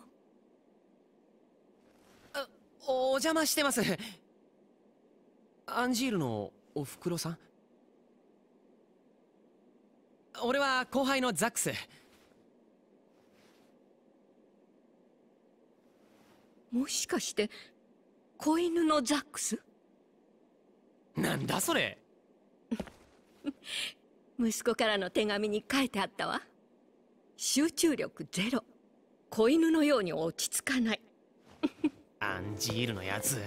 お邪魔してます。アンジールのおふくろさん？俺は後輩のザックス。 もしかして子犬のザックス？ なんだそれ。 息子からの手紙に書いてあったわ。集中力ゼロ、 子犬のように落ち着かない。 アンジールのやつ。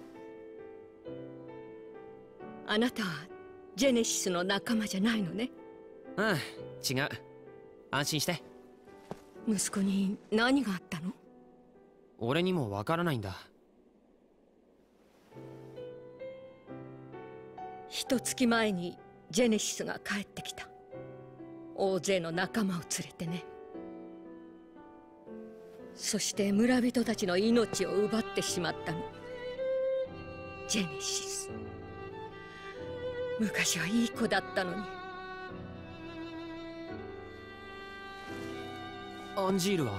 あなたはジェネシスの仲間じゃないのね。 うん、違う。安心して。 息子に何があったの？ 俺にもわからないんだ。 一月前にジェネシスが帰ってきた。大勢の仲間を連れてね。そして村人たちの命を奪ってしまったの。ジェネシス、昔はいい子だったのに。 アンジールは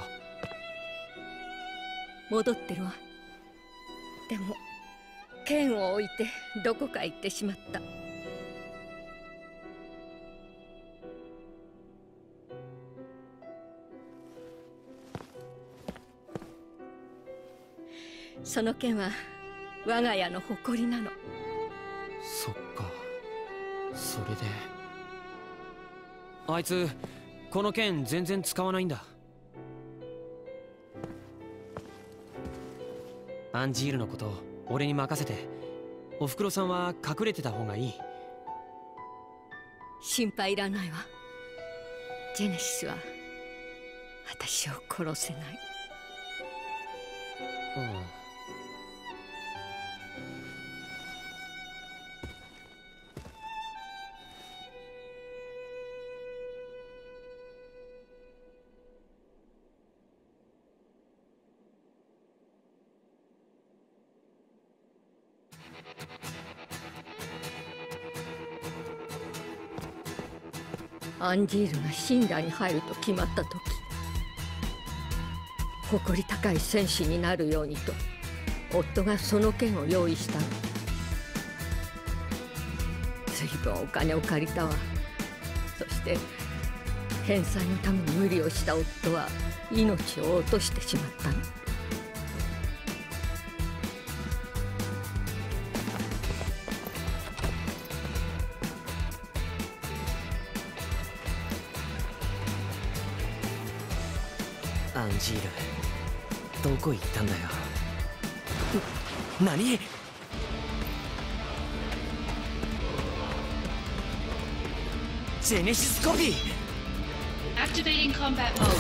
戻ってるわ。でも剣を置いてどこか行ってしまった。その剣は我が家の誇りなの。 そっか、それであいつこの剣全然使わないんだ。アンジールのこと俺に任せて、おふくろさんは隠れてた方がいい。 心配いらないわ。ジェネシスは私を殺せない。 うん。 アンジールが信羅に入ると決まった時、誇り高い戦士になるようにと夫がその剣を用意したの。随分お金を借りたわ。そして返済のために無理をした夫は命を落としてしまったの。 アンジール、どこ行ったんだよ。何？ジェネシスコピー Activating combat mode.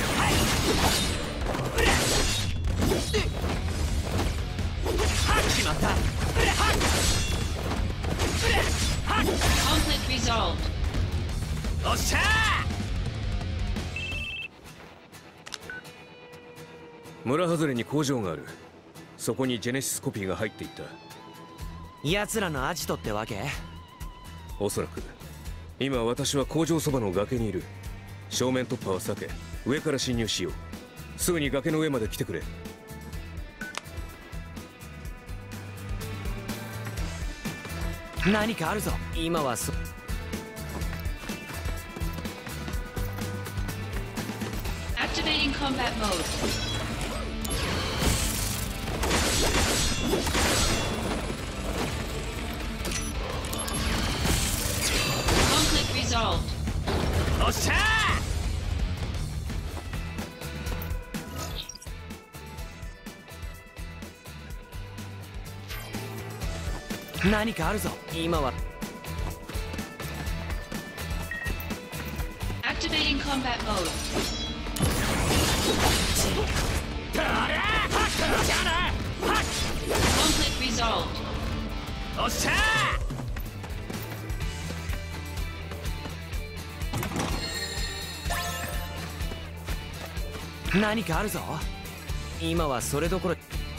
Conflict resolved. おっしゃー！ 村外れに工場がある。そこにジェネシスコピーが入っていった。 奴らのアジトってわけ？ おそらく。今私は工場そばの崖にいる。正面突破は避け、上から侵入しよう。すぐに崖の上まで来てくれ。 何かあるぞ。今はそ Activating combat mode. Conflict resolved. おっしゃー！何かあるぞ。今は Activating combat mode. Conflict resolved. おっしゃー！何かあるぞ。今はそれどころ。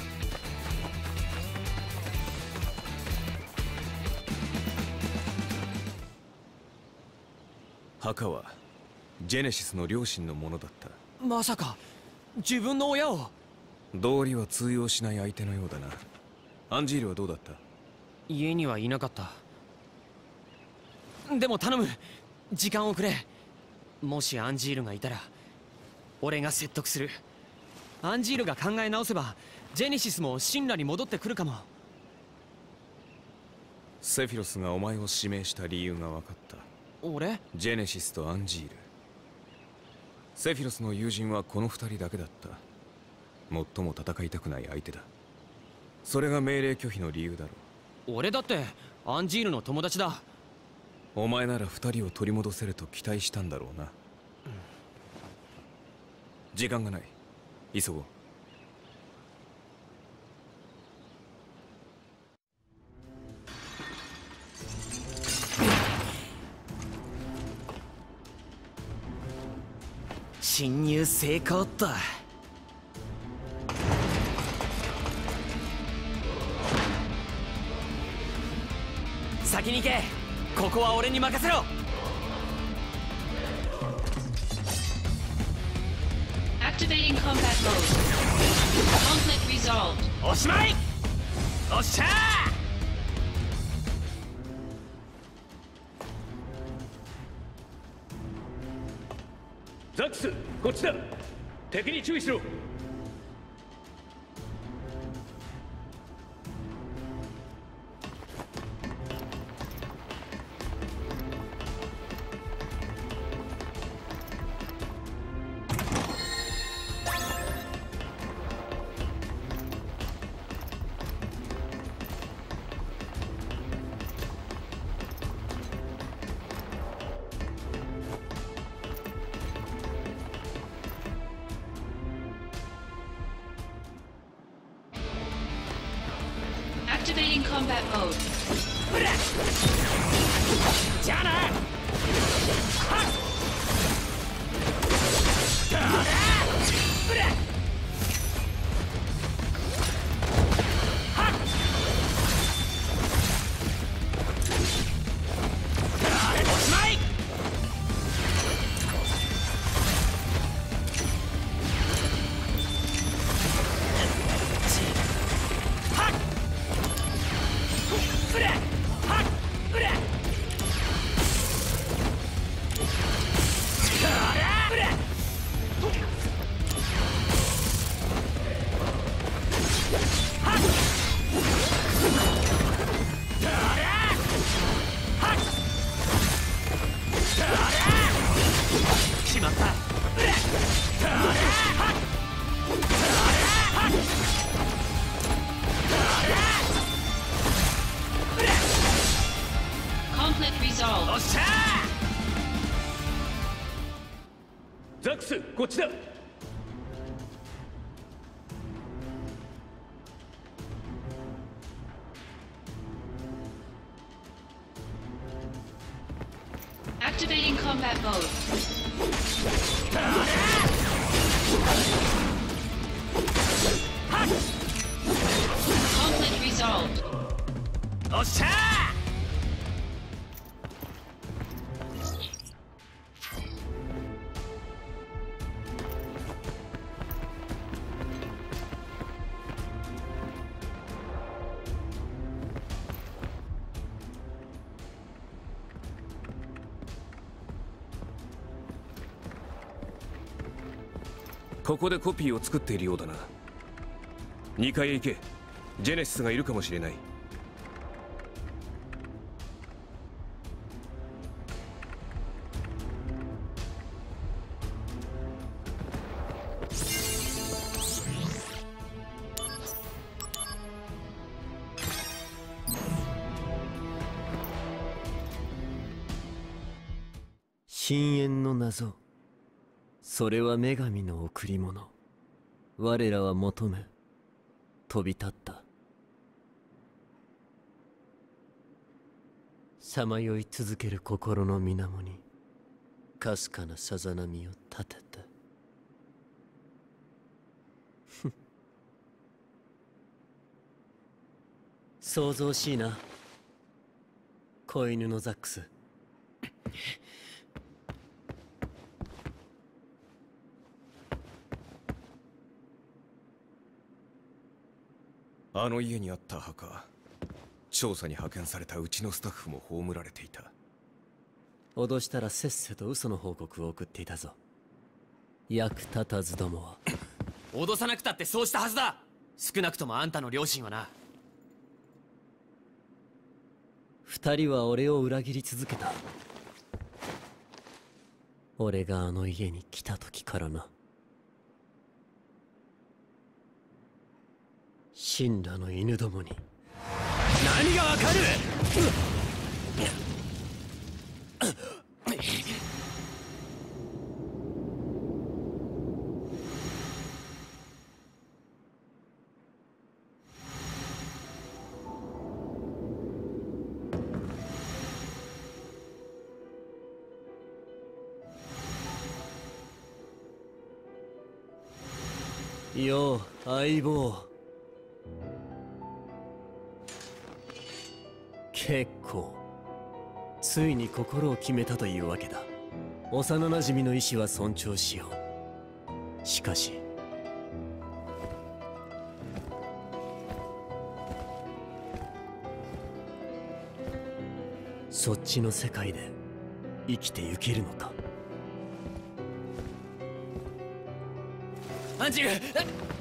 墓はジェネシスの両親のものだった。 まさか自分の親を。 道理は通用しない相手のようだな。アンジールはどうだった？ 家にはいなかった。でも頼む、時間をくれ。もしアンジールがいたら俺が説得する。アンジールが考え直せばジェネシスも神羅に戻ってくるかも。 セフィロスがお前を指名した理由が分かった。 俺？ ジェネシスとアンジール。セフィロスの友人はこの二人だけだった。 最も戦いたくない相手だ。それが命令拒否の理由だろう。俺だってアンジールの友達だ。 お前なら二人を取り戻せると期待したんだろうな、うん、時間がない。急ごう。 侵入成功っと。先に行け。ここは俺に任せろ。 Activating combat mode. Conflict resolved. おしまい。おっしゃー。 ザックス、こっちだ。敵に注意しろ。 Activating combat mode. じゃあな。おしまい。しまった。 Conflict resolved. おっしゃー。ザックス、こっちだ。 Activating combat mode. Conflict resolved. おっしゃー。 ここでコピーを作っているようだな。にかいへ行け。ジェネシスがいるかもしれない。 深淵の謎、それは女神の贈り物。我らは求め飛び立った。さまよい続ける心の水面にかすかなさざ波を立てて。想像しいな、子犬のザックス。 あの家にあった墓、調査に派遣されたうちのスタッフも葬られていた。 脅したらせっせと嘘の報告を送っていたぞ。役立たずどもは。 脅さなくたってそうしたはずだ。少なくともあんたの両親はな。 二人は俺を裏切り続けた。俺があの家に来た時からな。 神羅の犬どもに何がわかる。 よう相棒。結構ついに心を決めたというわけだ。幼なじみの意志は尊重しよう。しかしそっちの世界で生きてゆけるのか。 アンジール。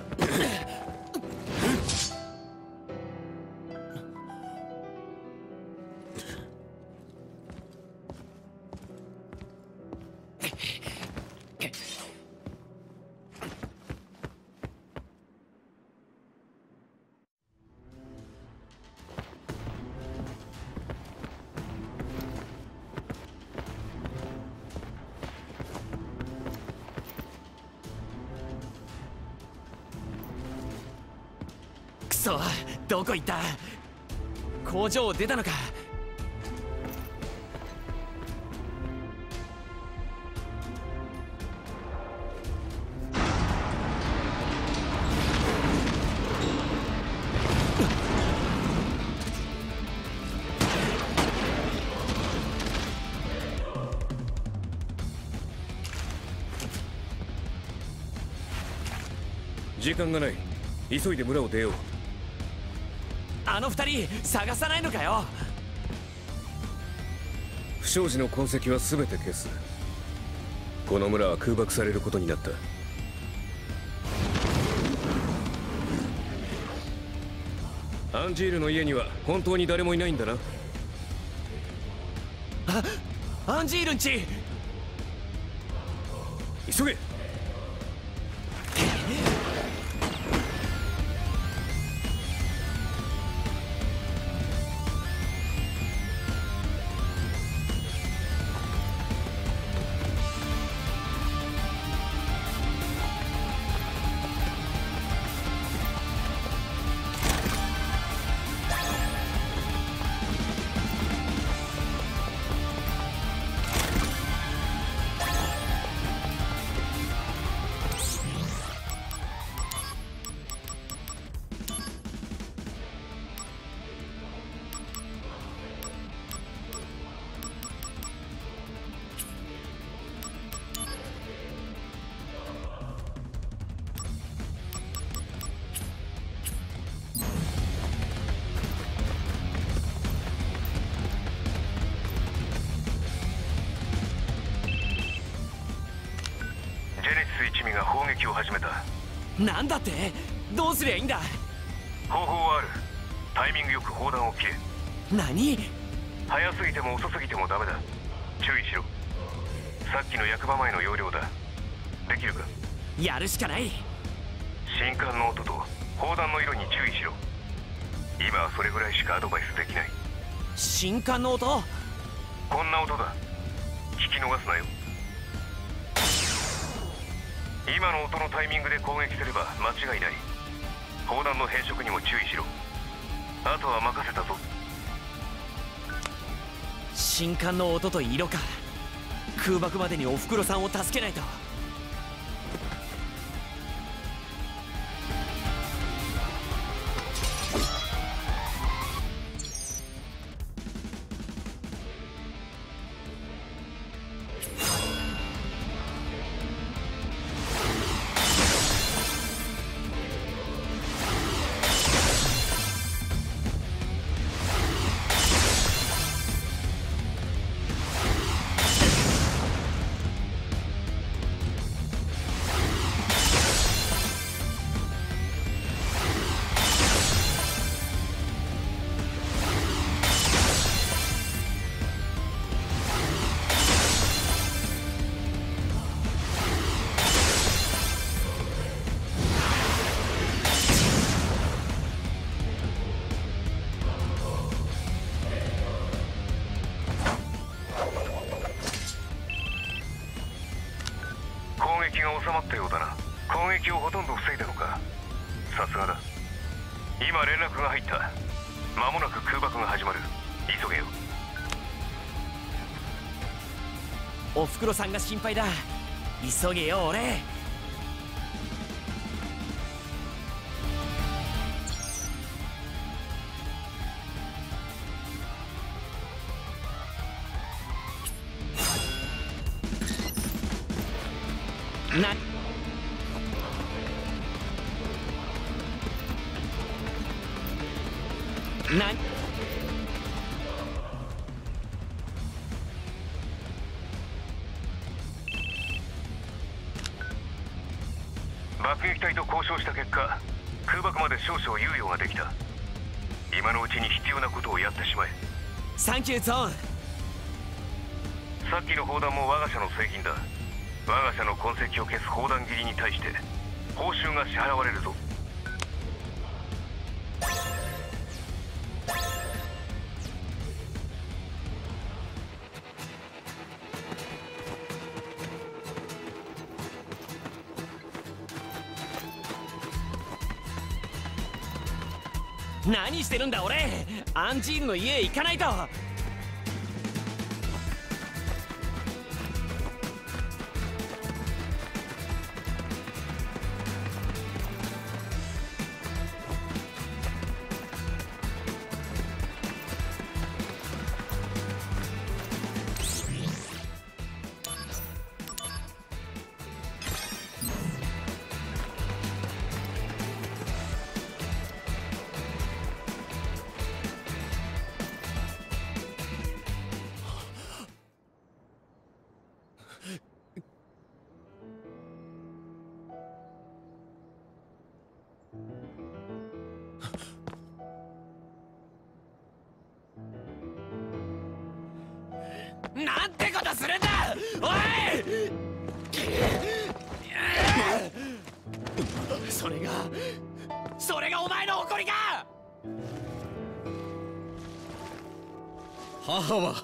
くそ、どこ行った。工場を出たのか。 時間がない。急いで村を出よう。 あの二人探さないのかよ。 不祥事の痕跡は全て消す。この村は空爆されることになった。アンジールの家には本当に誰もいないんだな。 あ、アンジールんち。 急げ。 一味が砲撃を始めた。 なんだって。どうすりゃいいんだ。 方法はある。タイミングよく砲弾を切れ。 何。 早すぎても遅すぎてもダメだ。注意しろ。さっきの役場前の要領だ。できるか。 やるしかない。 信管の音と砲弾の色に注意しろ。今はそれぐらいしかアドバイスできない。 信管の音。 こんな音だ。聞き逃すなよ。今の音のタイミングで攻撃すれば間違いない。砲弾の変色にも注意しろ。あとは任せたぞ。 信管の音と色か。空爆までにおふくろさんを助けないと。 撃が収まったようだな。攻撃をほとんど防いだのか。さすがだ。今連絡が入った。間もなく空爆が始まる。急げよ。 おふくろさんが心配だ。急げよ俺。なな爆撃隊と交渉した結果、空爆まで少々猶予ができた。今のうちに必要なことをやってしまえ。 サンキューゾーン。 さっきの砲弾も我が社の製品だ。我が社の痕跡を消す砲弾切りに対して報酬が支払われるぞ。 何してるんだ俺。アンジールの家へ行かないと。なんてことするんだおい。それがそれがお前の誇りか。 母は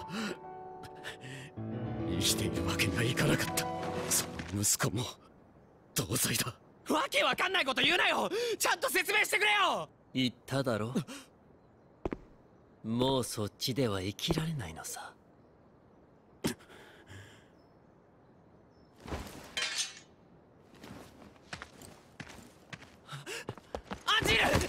生きているわけにはいかなかった。その息子も同罪だ。 わけわかんないこと言うなよ。ちゃんと説明してくれよ。 言っただろ。もうそっちでは生きられないのさ。 アンジール、アン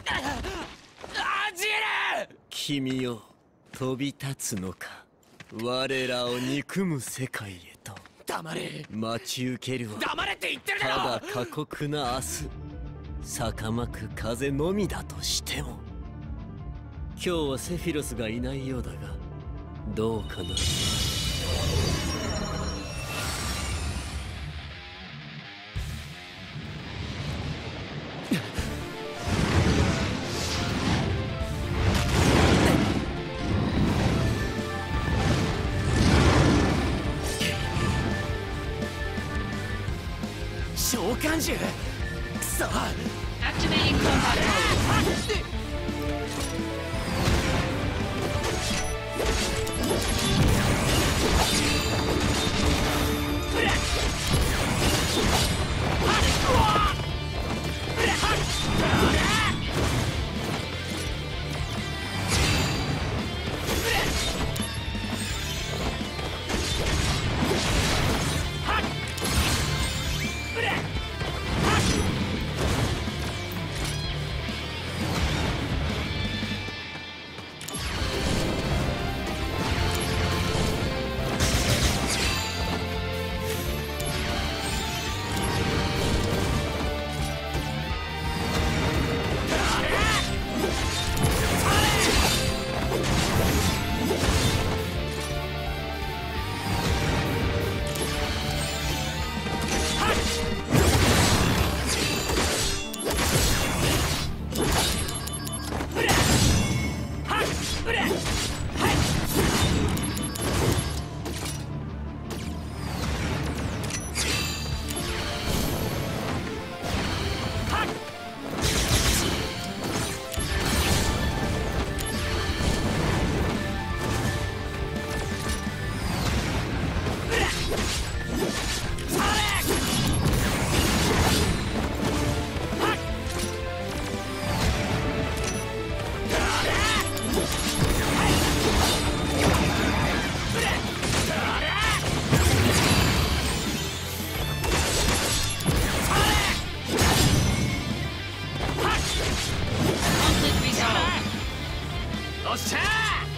ジール。 君よ、飛び立つのか。我らを憎む世界へと。 黙れ。 待ち受けるわ。 黙れって言ってるだろ。 ただ過酷な明日、逆まく風のみだとしても。今日はセフィロスがいないようだが、どうかな。 召喚獣。くそ。 Activating combat mode. っしゃー。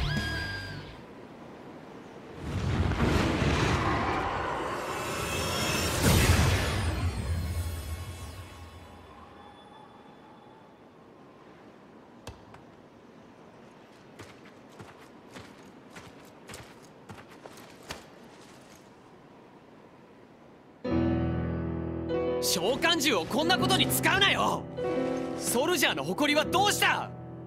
召喚獣をこんなことに使うなよ。ソルジャーの誇りはどうした？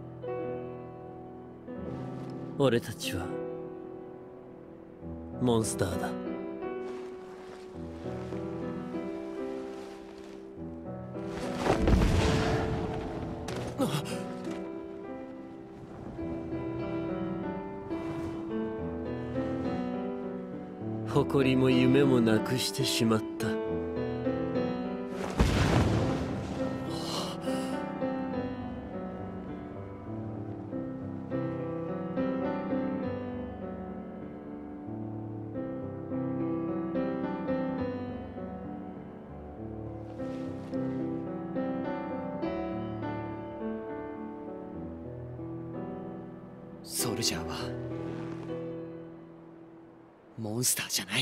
俺たちはモンスターだ。誇りも夢もなくしてしまった。 ソルジャーはモンスターじゃない。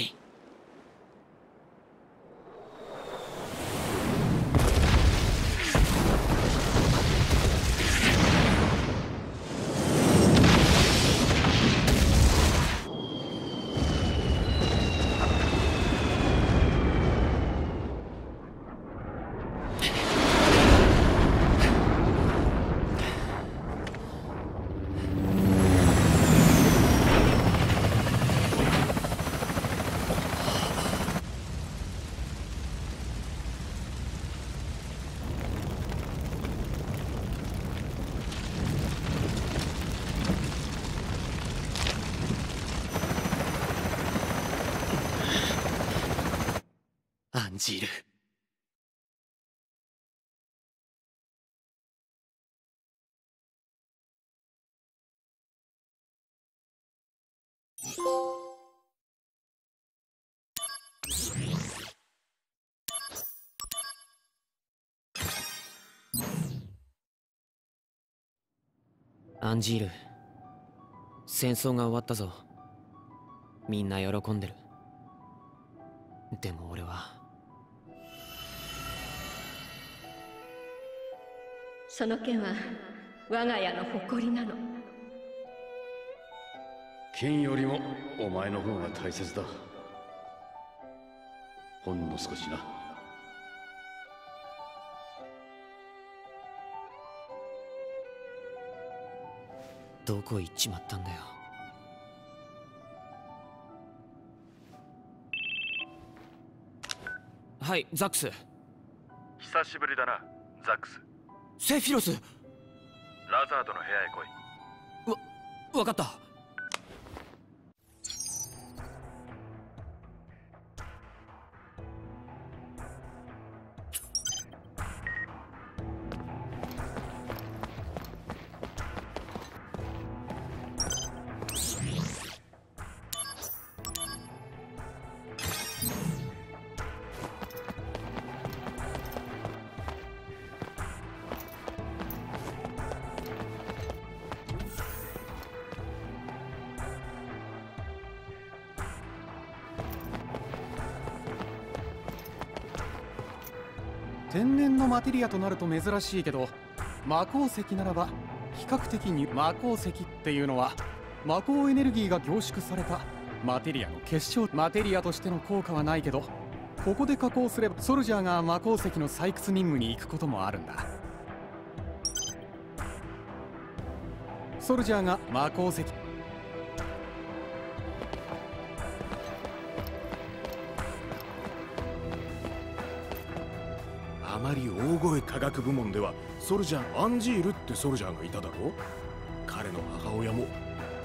アンジール。アンジール、戦争が終わったぞ。みんな喜んでる。でも俺は。 その剣は我が家の誇りなの。 剣よりもお前の方が大切だ。ほんの少しな。 どこ行っちまったんだよ。はい、ザックス。 久しぶりだな、ザックス。 セフィロス。 ラザードの部屋へ来い。 わ、わかった。 天然のマテリアとなると珍しいけど、魔鉱石ならば比較的に。魔鉱石っていうのは魔鉱エネルギーが凝縮されたマテリアの結晶。マテリアとしての効果はないけど、ここで加工すればソルジャーが魔鉱石の採掘任務に行くこともあるんだ。ソルジャーが魔鉱石。 あまり大声科学部門ではソルジャーアンジールってソルジャーがいただろう。彼の母親も。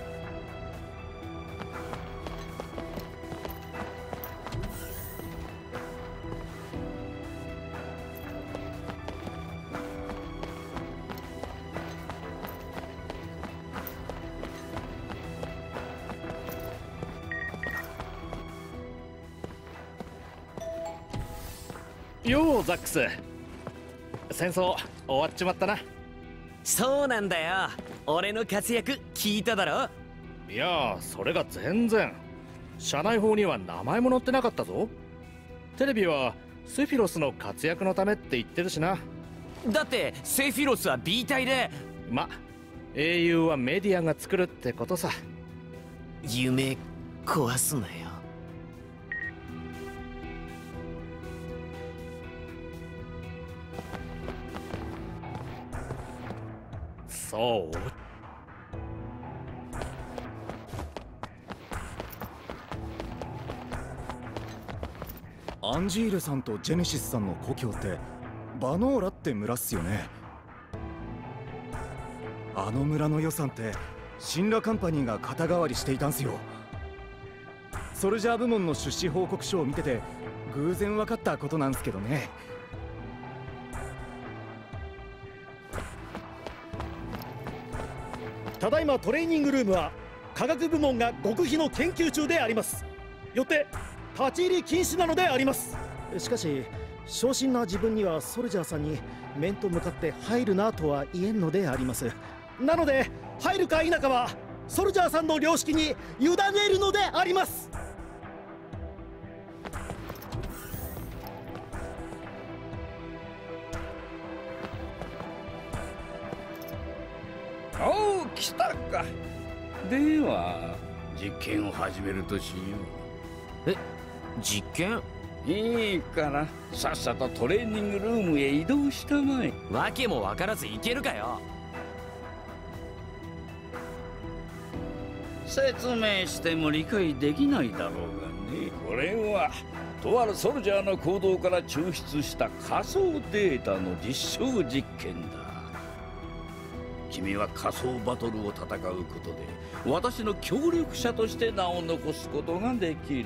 ようザックス、戦争終わっちまったな。 そうなんだよ。 俺の活躍聞いただろ。 いやー、それが全然。社内法には名前も載ってなかったぞ。テレビはセフィロスの活躍のためって言ってるしな。 だってセフィロスは B 隊で。 ま、英雄はメディアが作るってことさ。 夢壊すなよ。 そう。 アンジールさんとジェネシスさんの故郷ってバノーラって村っすよね。あの村の予算ってシンラカンパニーが肩代わりしていたんすよ。ソルジャー部門の出資報告書を見てて偶然分かったことなんすけどね。 ただいまトレーニングルームは科学部門が極秘の研究中であります。よって立ち入り禁止なのであります。しかし小心な自分にはソルジャーさんに面と向かって入るなとは言えんのであります。なので入るか否かはソルジャーさんの良識に委ねるのであります。 おお、来たか。では実験を始めるとしよう。え、実験？ いいからさっさとトレーニングルームへ移動したまえ。 わけも分からず行けるかよ。 説明しても理解できないだろうがね。これはとあるソルジャーの行動から抽出した仮想データの実証実験だ。君は仮想バトルを戦うことで私の協力者として名を残すことができる。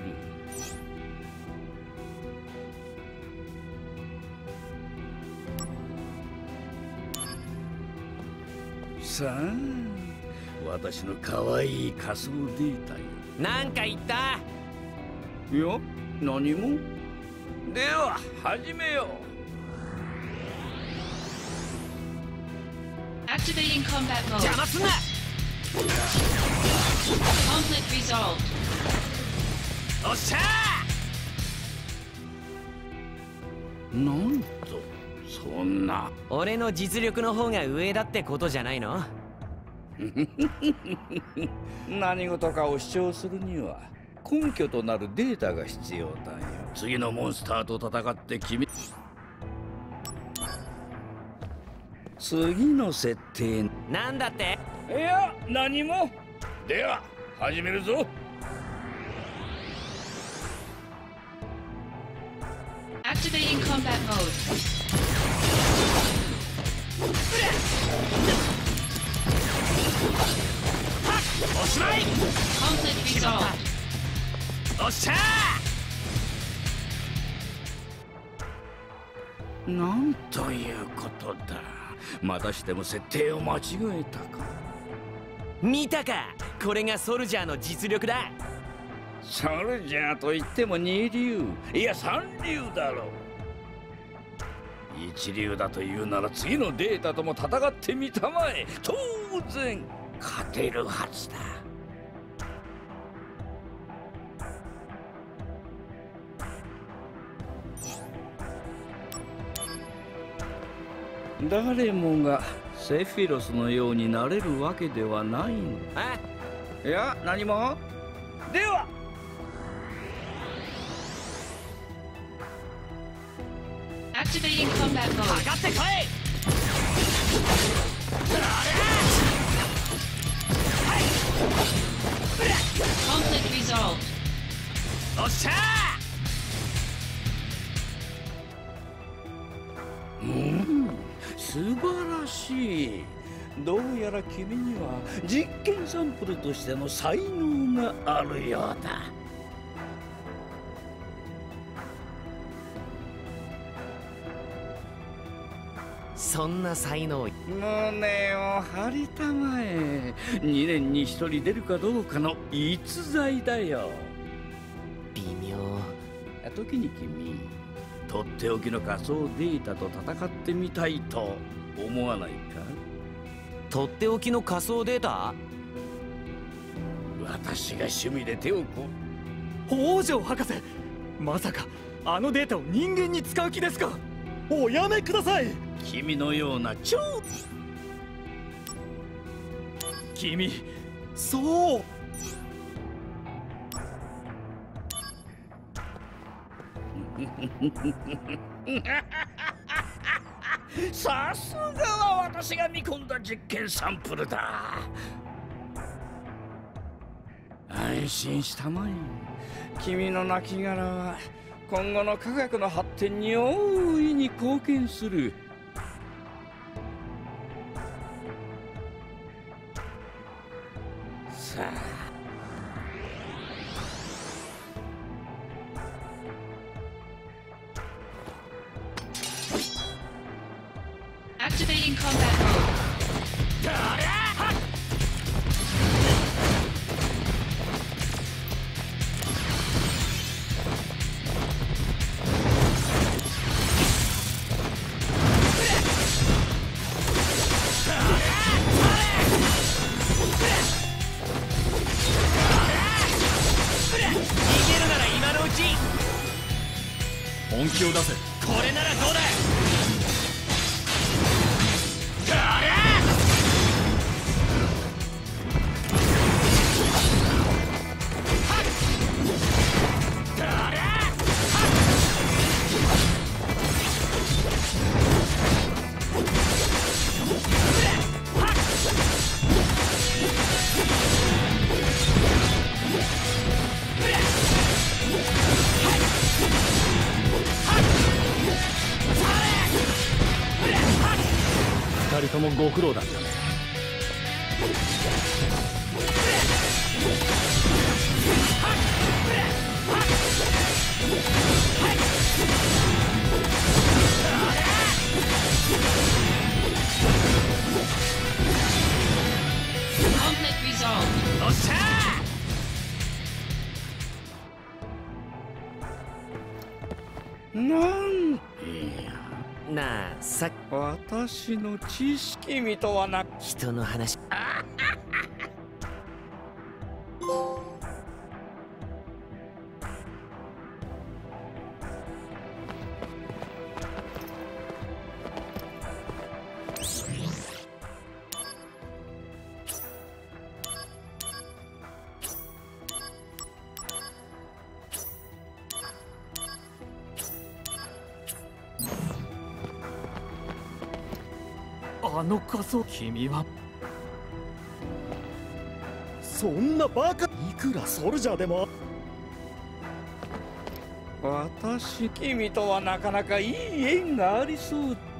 さあ、私の可愛い仮想データよ。 なんか言った？ いや、何も。では始めよう。 Activating combat mode. 邪魔すんな。 Conflict resolved. おっしゃー。なんとそんな。 俺の実力の方が上だってことじゃないの？ 何事かを主張するには根拠となるデータが必要だよ。次のモンスターと戦って君。次の設定なんだって？ いや、何も。では始めるぞ。 Activating combat mode. Conflict resolved. おっしゃー。なんということだ。またしても設定を間違えたか。 見たか、これがソルジャーの実力だ。 ソルジャーといっても二流、いや三流だろう。一流だというなら次のデータとも戦ってみたまえ。当然勝てるはずだ。誰もがセフィロスのようになれるわけではないの。 あ？ いや、何も。では Activating combat mode. かかってこい。 Conflict resolved. おっしゃー。うん素晴らしい。どうやら君には実験サンプルとしての才能があるようだ。 そんな才能。 胸を張りたまえ。にねんにひとり出るかどうかの逸材だよ。 微妙。 時に君、とっておきの仮想データと戦ってみたいと思わないか？ とっておきの仮想データ？ 私が趣味で手をこ北条博士、まさかあのデータを人間に使う気ですか？ おやめください。 君のような超君、そうさすがは私が見込んだ実験サンプルだ。安心したまえ。君の亡骸は今後の科学の発展に大いに貢献する。さあ Activating combat mode. 本気を出せ。 これならどうだ。 二人ともご苦労だったね。 Conflict resolved. よっしゃーなんなあ、さっ私の知識みとはな人の話。 あの仮想、君はそんなバカ。いくらソルジャーでも私君とはなかなかいい縁がありそうだ。